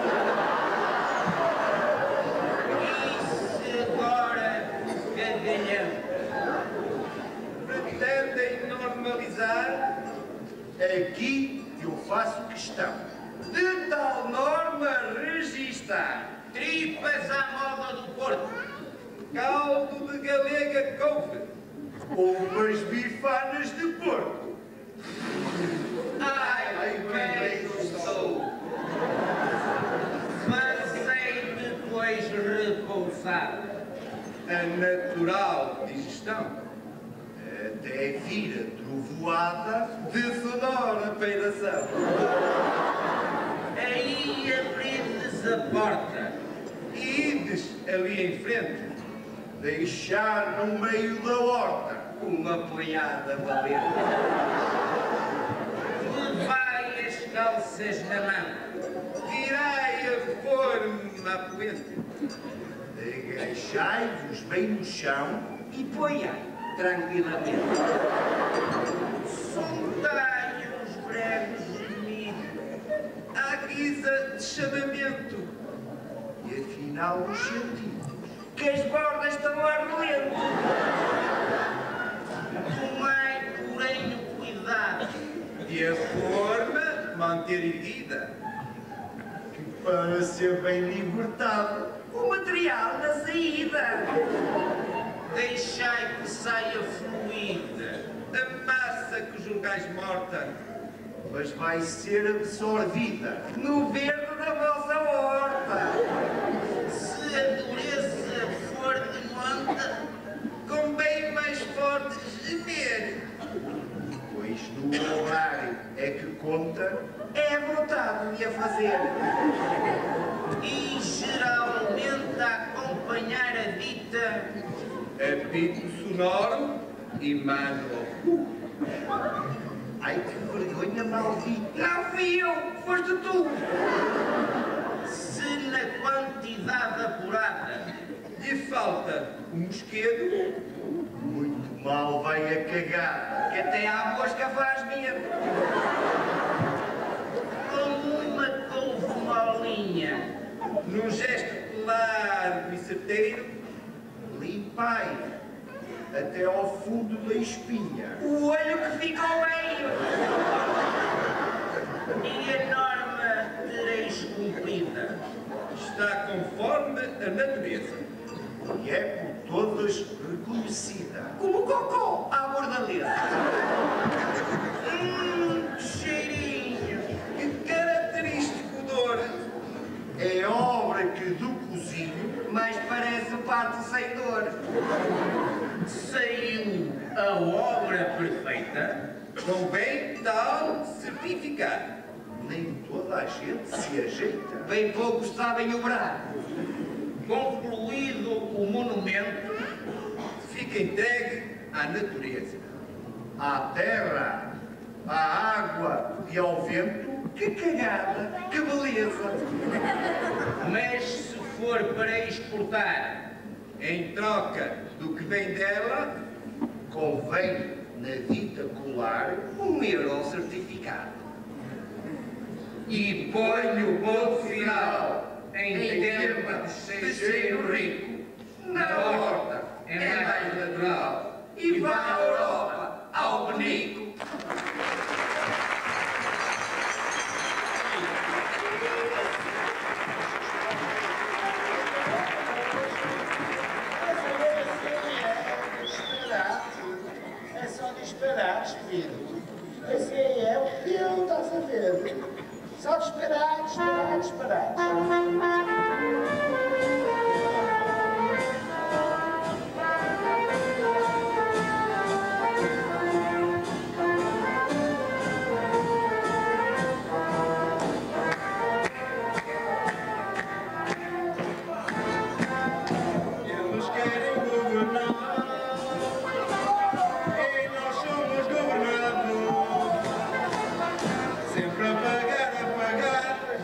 E se agora cagalhão pretendem normalizar, Aqui eu faço questão. de tal norma registar tripas à moda do Porto, caldo de galega couve, Ou umas bifanas de porco. ai, bem estou, mas hei depois repousar A natural digestão. Até vira trovoada de sonora peiração. Aí abrirdes a porta e ides ali em frente, deixar no meio da horta uma punhada valente. Levai as calças na mão, tirai a forma poente, Agachai-vos bem no chão e ponhai tranquilamente. Soltai uns breves gemidos à guisa de chamamento. E afinal vos senti que as bordas estão a arder. Tomai, porém, o cuidado de a forma manter erguida, que para ser bem libertado o material da saída. Deixai que saia fluida a massa que julgais morta, mas vai ser absorvida no verde da vossa horta. Se a dureza for de monta, convém mais forte gemer, pois no horário é que conta é a vontade de a fazer. E geralmente a acompanhar a dita apito sonoro e mano ao cu. Ai, que vergonha maldita! Não fui eu, foste tu! Se na quantidade apurada lhe falta o mosquedo, muito mal vai a cagar, que até a mosca faz medo. Como uma couve molinha, num gesto claro e certeiro, limpai até ao fundo da espinha o olho que ficou meio. E a norma tereis cumprida. Está conforme a natureza. E é por todas reconhecida. Como cocô à bordaleza. Hum, que cheirinho. Que característico odor. É obra que do cozinho, mas parece parto sem dor. Saiu a obra perfeita, convém tal certificado. Nem toda a gente se ajeita. Bem poucos sabem obrar. Concluído o monumento, fica entregue à natureza, à terra, à água e ao vento. Que cagada, que beleza! Mas se for para exportar, em troca do que vem dela, convém, na dita colar, um euro certificado. E ponho o ponto final em, em tempo de cheiro rico. Na horta é mais natural. E vá à Europa, ao Benico. É só de esperar, espírito. Esse aí é o que eu estás a ver. Só de esperar, de esperar, de esperar. Eles querem governar e nós somos governados. Sempre a pagar, a pagar.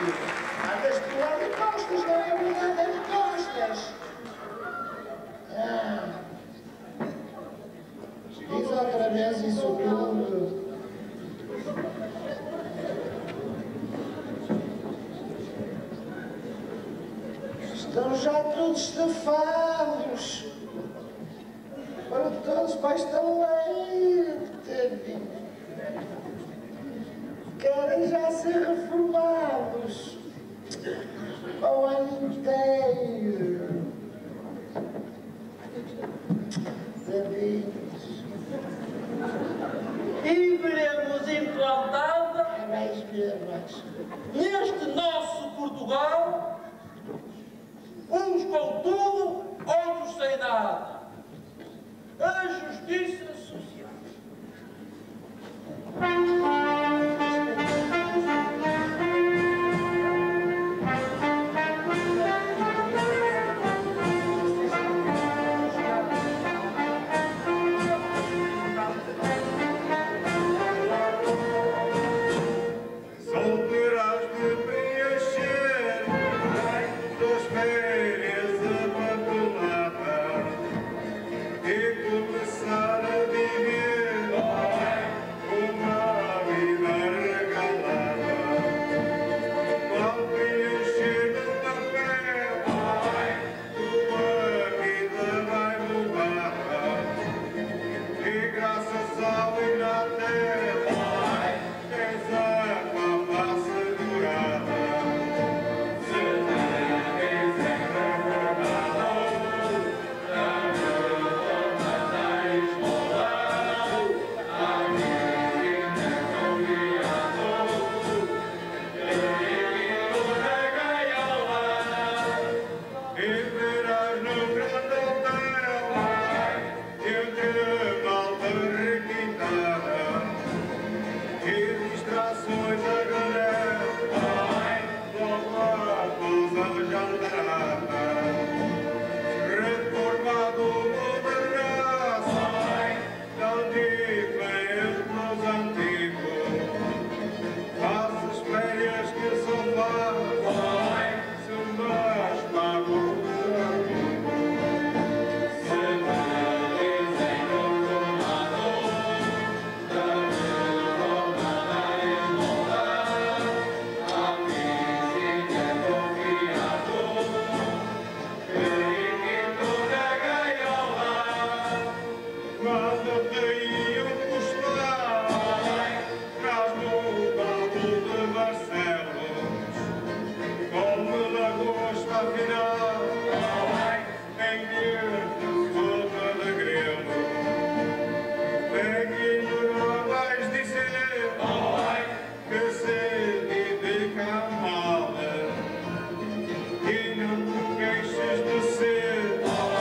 Andas por lá de costas, não é verdade? É de costas. Ah. Diz outra vez isso tudo. Estão já todos estafados. Para todos para esta leite. Querem já ser reformados. Para o ano inteiro. Tadinhos. E veremos implantada É mais ver, mais. neste nosso Portugal, uns com tudo, outros sem nada. A justiça social. Solterás de preencher das férias abandonadas e começar a viver uma vida regalada. Mal preencher no papel, tua vida vai mudar e graças ao Inatel tens a fama segurada. Se te dizem reformado, a reforma da escola, a menina convidado, lindo na gaiola, e verás no grande hotel, entre malta requintada e distrações a granel, logo após a jantarada. Reformado modernaço, tão diferente dos antigos. Fazes férias que só faz, se mais pago por amigos. Se te dizem reformado, da reforma da esmola, a vizinha confiado, periquito na gaiola. Manda-te aí um postal, traz-me um balde de Barcelos, come lagosta afinal, em verde sopa de grelo. Neguinho, não vais dizer que se dedica a mal, e não te queixes de ser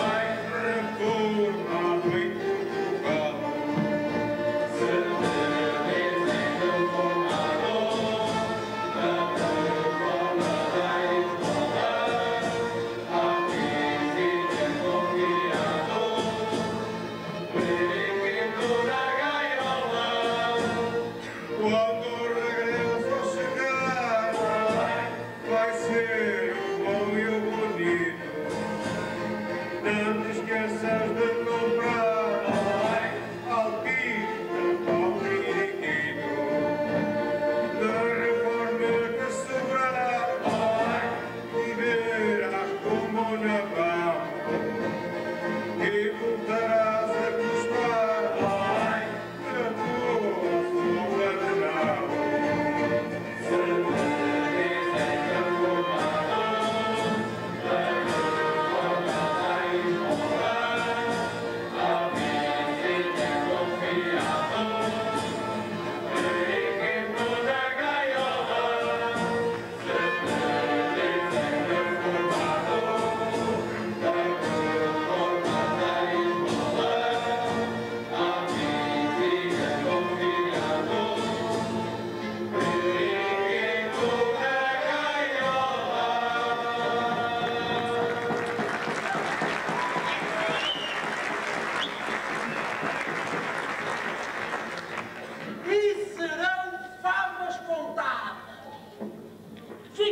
reformado em Portugal. Se te dizem reformado, da reforma da escola,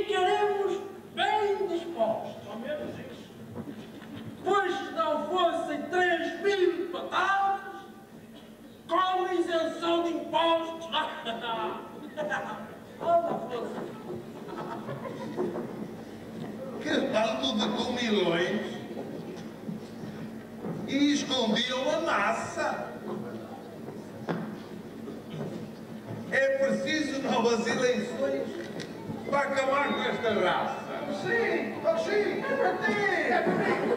ficaremos bem dispostos. Ao menos isso. Pois se não fossem três mil patadas, com isenção de impostos. Anda, fosse. Que bando de comilões e escondiam a massa. É preciso novas eleições para acabar com esta raça. Sim, oh, sim, é para ti, é para mim.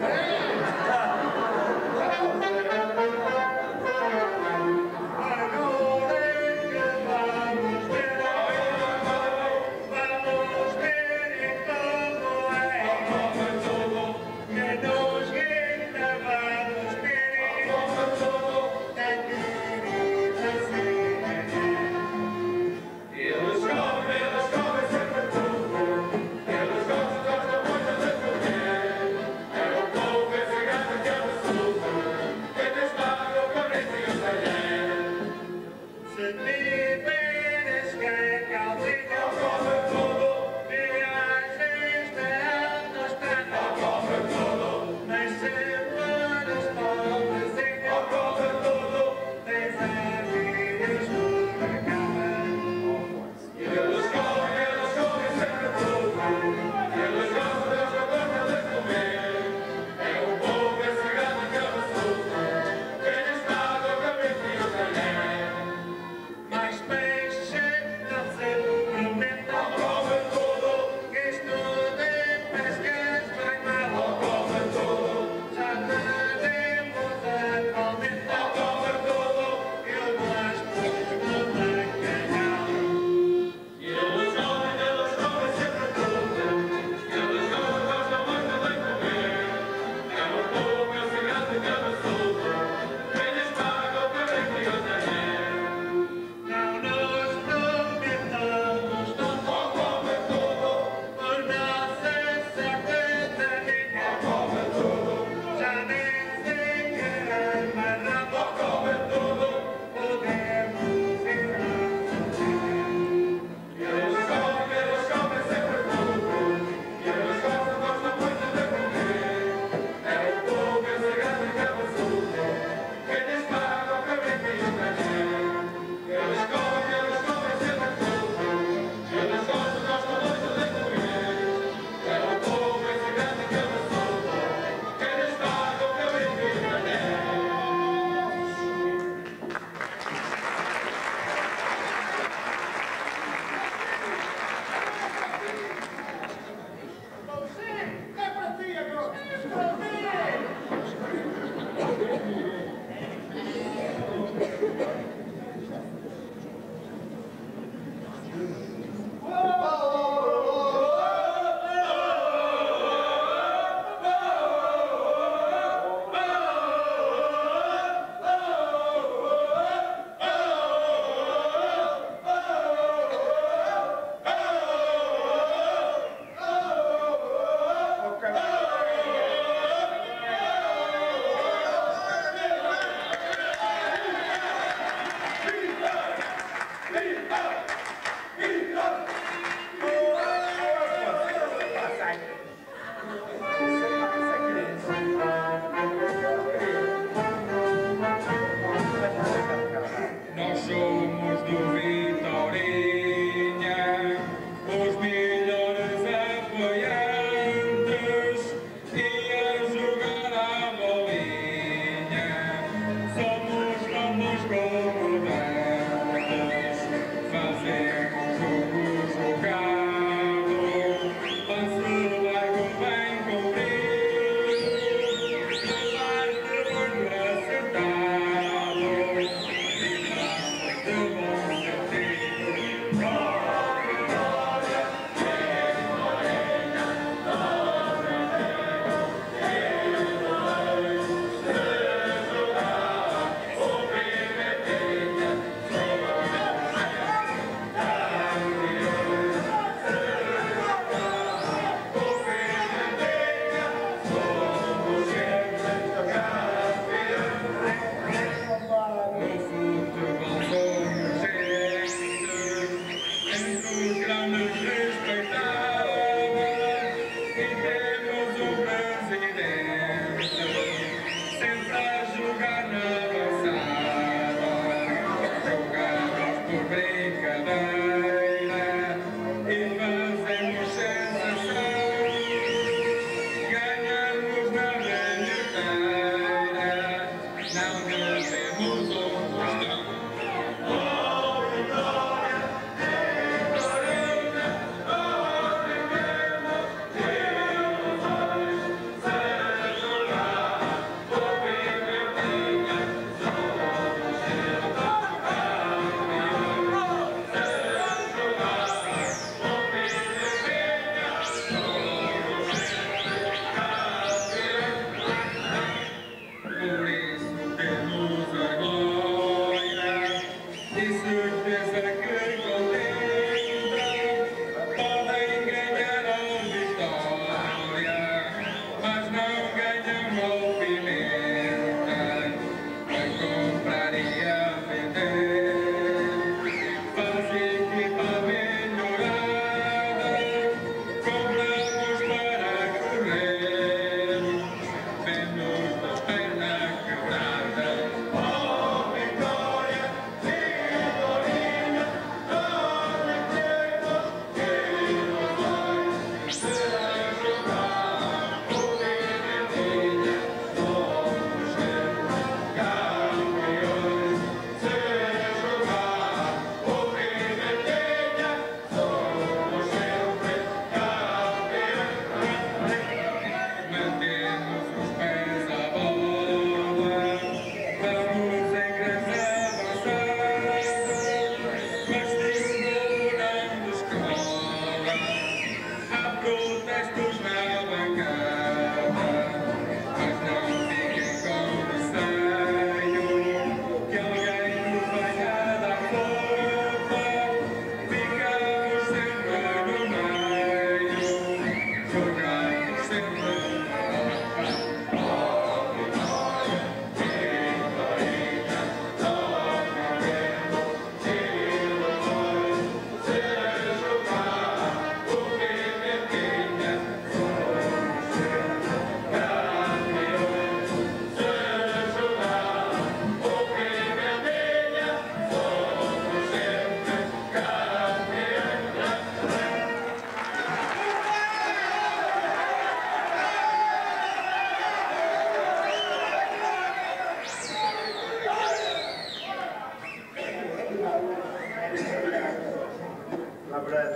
Grandes respeitar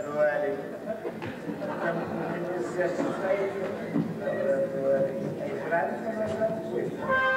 padroeiro, estamos com sexta-feira, em verão, mas já depois.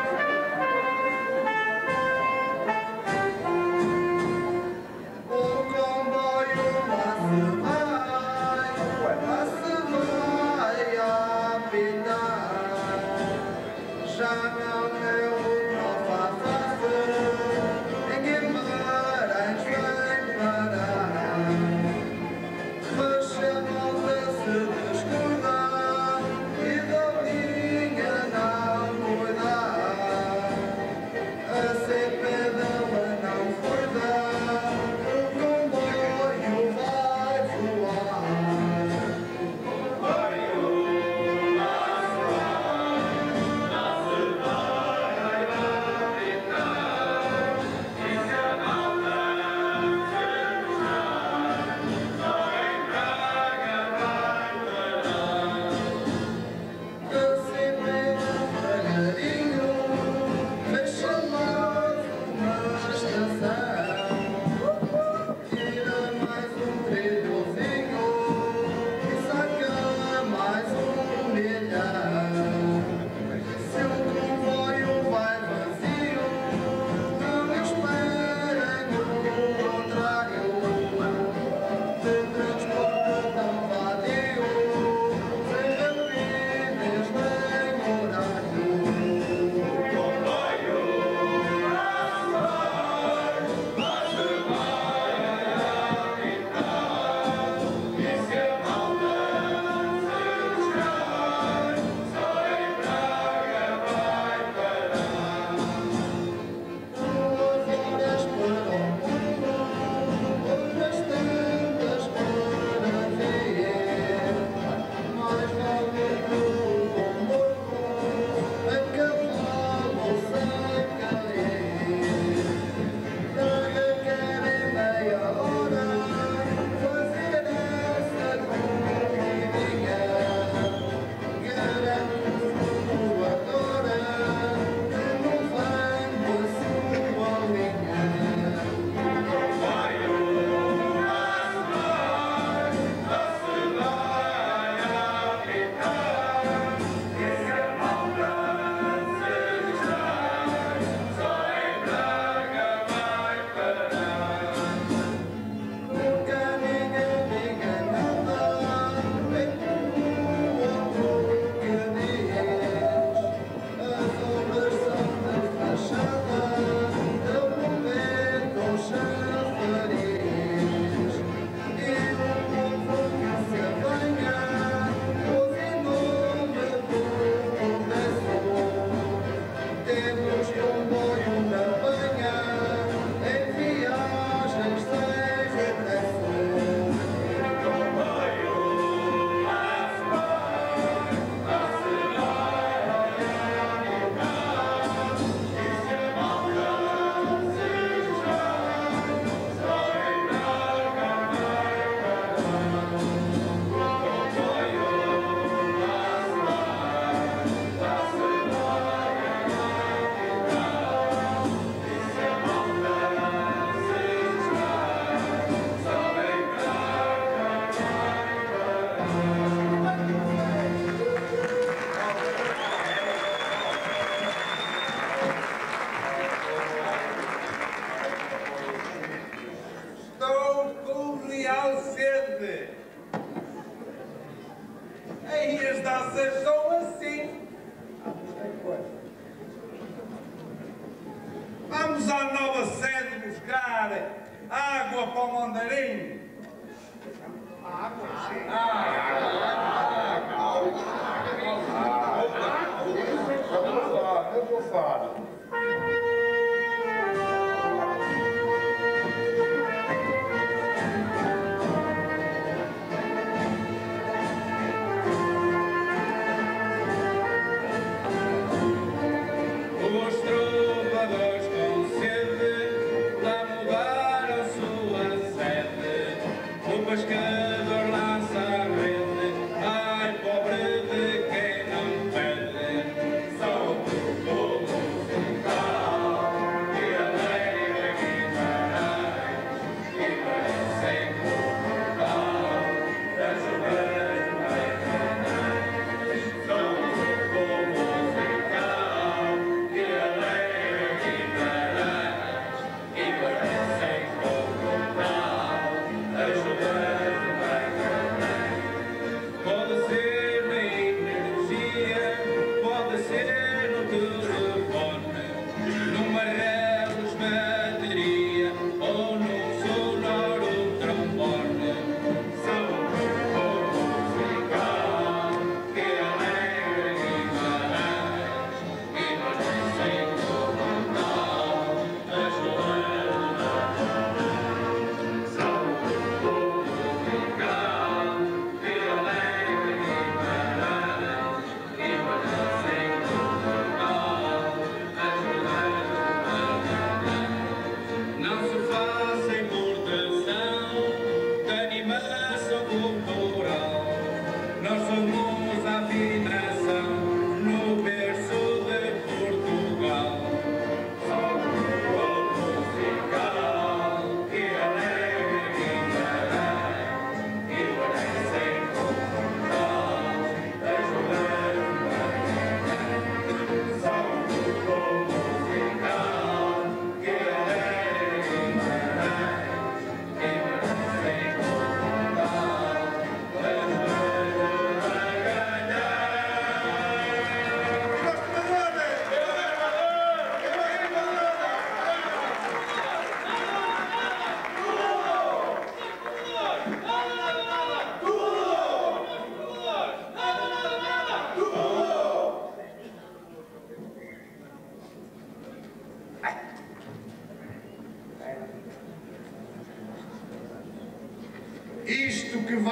Aí as danças são assim. Vamos à nova sede buscar água para o mandarim. Água? Água. Eu vou falar. Pescador lá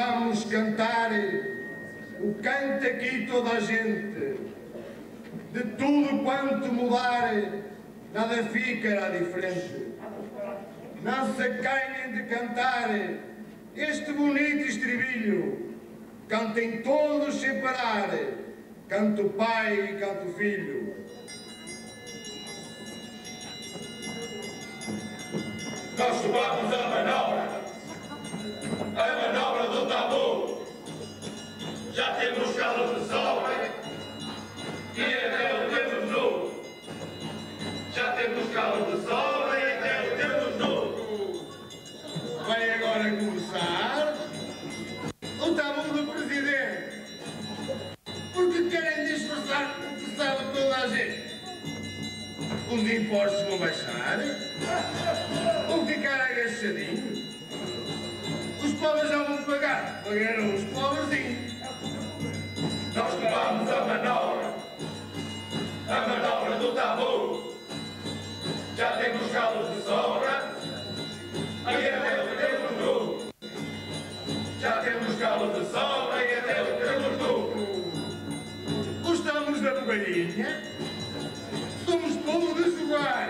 vamos cantar o canta aqui toda a gente. De tudo quanto mudar, nada ficará diferente. Não se acanhem de cantar este bonito estribilho. Cantem todos sem parar, canta o pai e canta o filho. Nós tomamos a manobra, a manobra do tabu. Já temos calos de sobra e até o temos nu. Já temos calos de sobra e até o temos nu. Vai agora começar o tabu do presidente, porque querem disfarçar o que sabe toda a gente. Os impostos vão baixar, vão ficar agachadinhos, os pobres já vão pagar, pagarão os pobrezinhos. Nós tomamos a manobra, a manobra do tabu. Já temos calos de sobra e até o temos nu. Já temos calos de sobra e até o temos nu. Gostamos da bugalhinha, somos povo de jogar.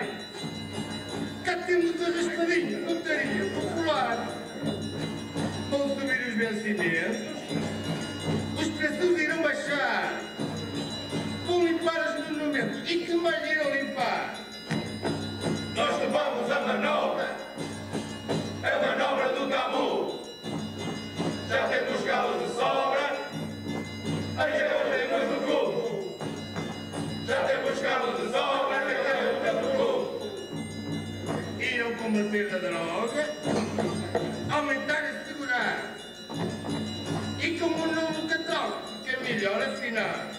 Cá temos a raspadinha, lotaria popular. Vão subir os vencimentos, os preços irão baixar. Vão limpar os monumentos e que mais irão limpar? Nós tomamos a manobra, a manobra do tabu. Já temos calos de sobra, aí agora temos o cu. Já temos calos de sobra, aí agora temos o cu. Irão combater a droga, aumentar a segurança. E como o novo catálogo, que é melhor assinar.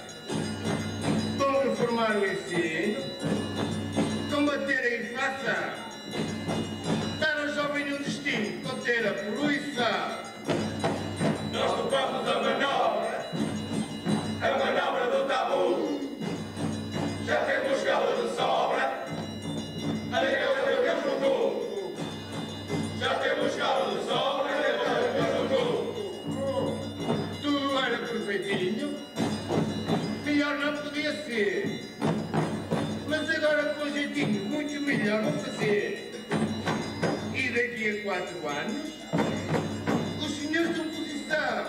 Vão reformar o ensino, combater a inflação, dar ao jovem um destino, conter a poluição. Nós topamos a manobra, a manobra do tabu. Já temos calos de sobra, aí agora temos o cu. Já temos calos de sobra, aí agora temos o cu. Tudo era perfeitinho, melhor não podia ser. Mas agora com jeitinho, muito melhor vão fazer. E daqui a quatro anos, os senhores de oposição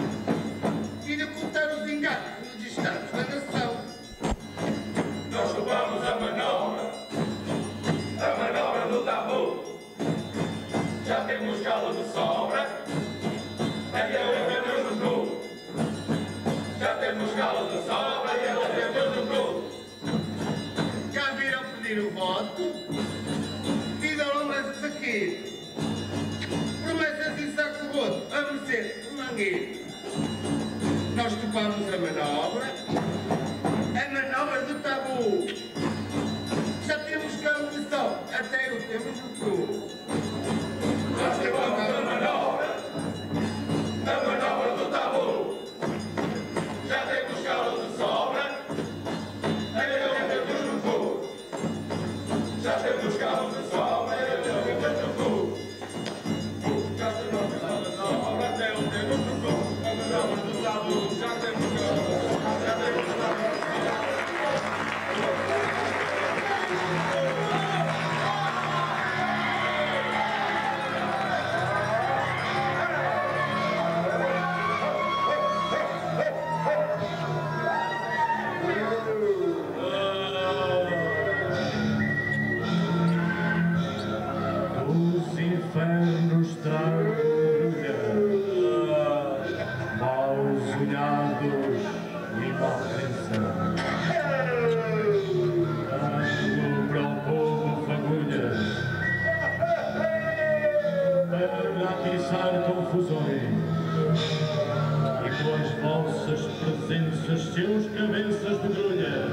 irão contar os enganos nos estados da nação. Nós topamos a manobra, a manobra do tabu. Já temos calos de sobra, aí agora temos nu. Já temos calos de sobra, aí agora temos nu. Já viram pedir o voto? Vidam longa-se aqui. Promessas e saco roto, a mercê, o mangueiro. Nós topamos a manobra, a manobra do tabu. Já temos calo de sol, até o temos no cu. Nós topamos a manobra, a manobra do tabu. Já temos calos de sobra, aí agora temos no cu. Já temos calos de sobra, aí agora temos no cu. Já temos calos de sobra, até o temos no cu. A manobra do tabu, já temos calos de sobra, já temos calos de sobra. Os infernos tragam maus olhados e má crença. Dando para o povo fagulhas para atiçar confusões. E com as vossas presenças, seus cabeças de grulha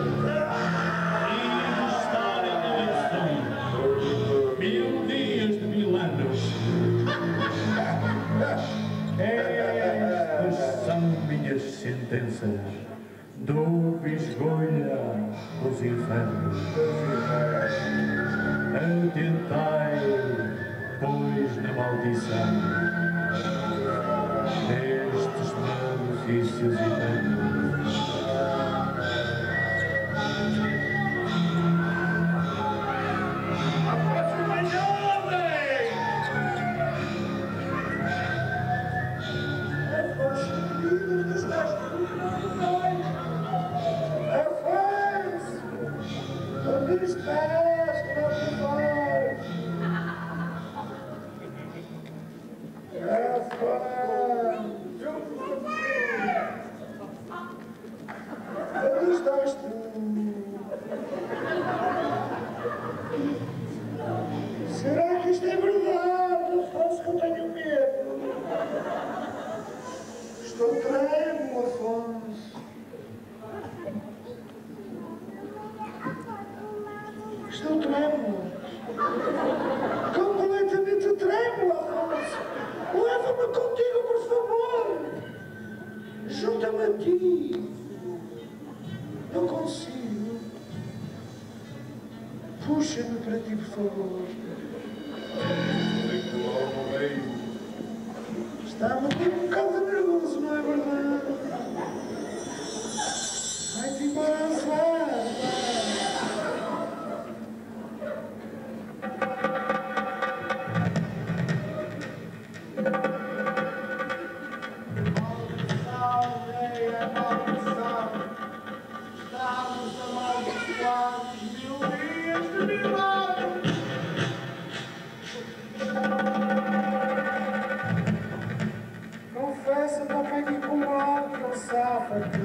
e estarem eleições mil dias de mil anos. Estas são minhas sentenças do Visgolha dos infernos. Atentai, pois, na maldição. Estou trêmulo, Afonso. Estou trêmulo. Completamente trêmulo, Afonso. Leva-me contigo, por favor. Junta-me a ti. Não consigo. Puxa-me para ti, por favor. Está-me um bocado nervoso, não é verdade? Vai-te embora, vai. Confessa, papai, que com álcool, safa-te.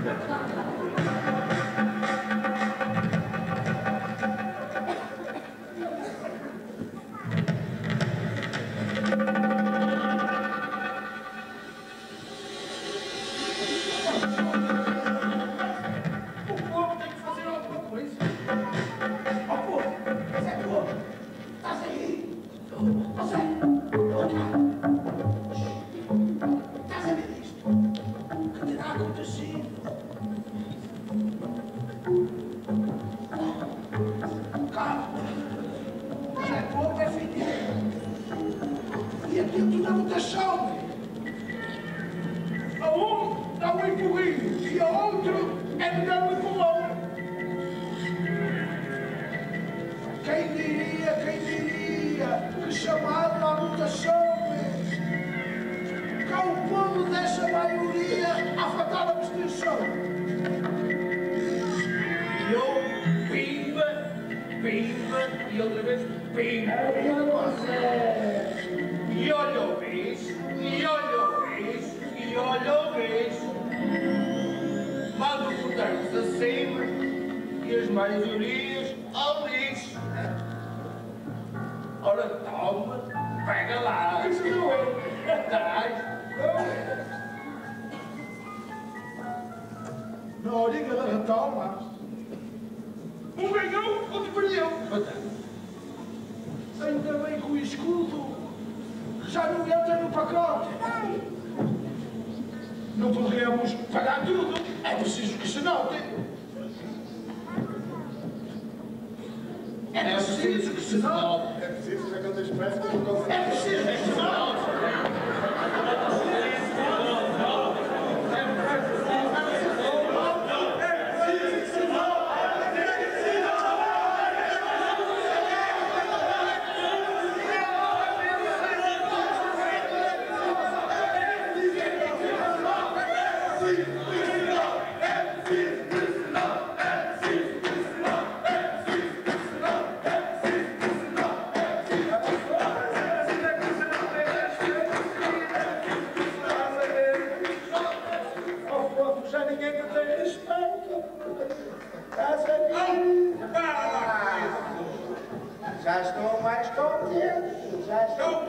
Já estou mais contente, já estou.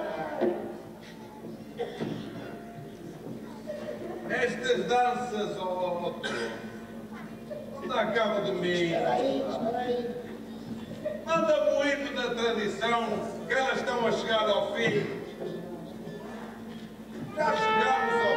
Estas danças, ó, oh, não dá cabo de mim. Espera aí, espera aí. Manda-me o hino da tradição, que elas estão a chegar ao fim. Já chegamos ao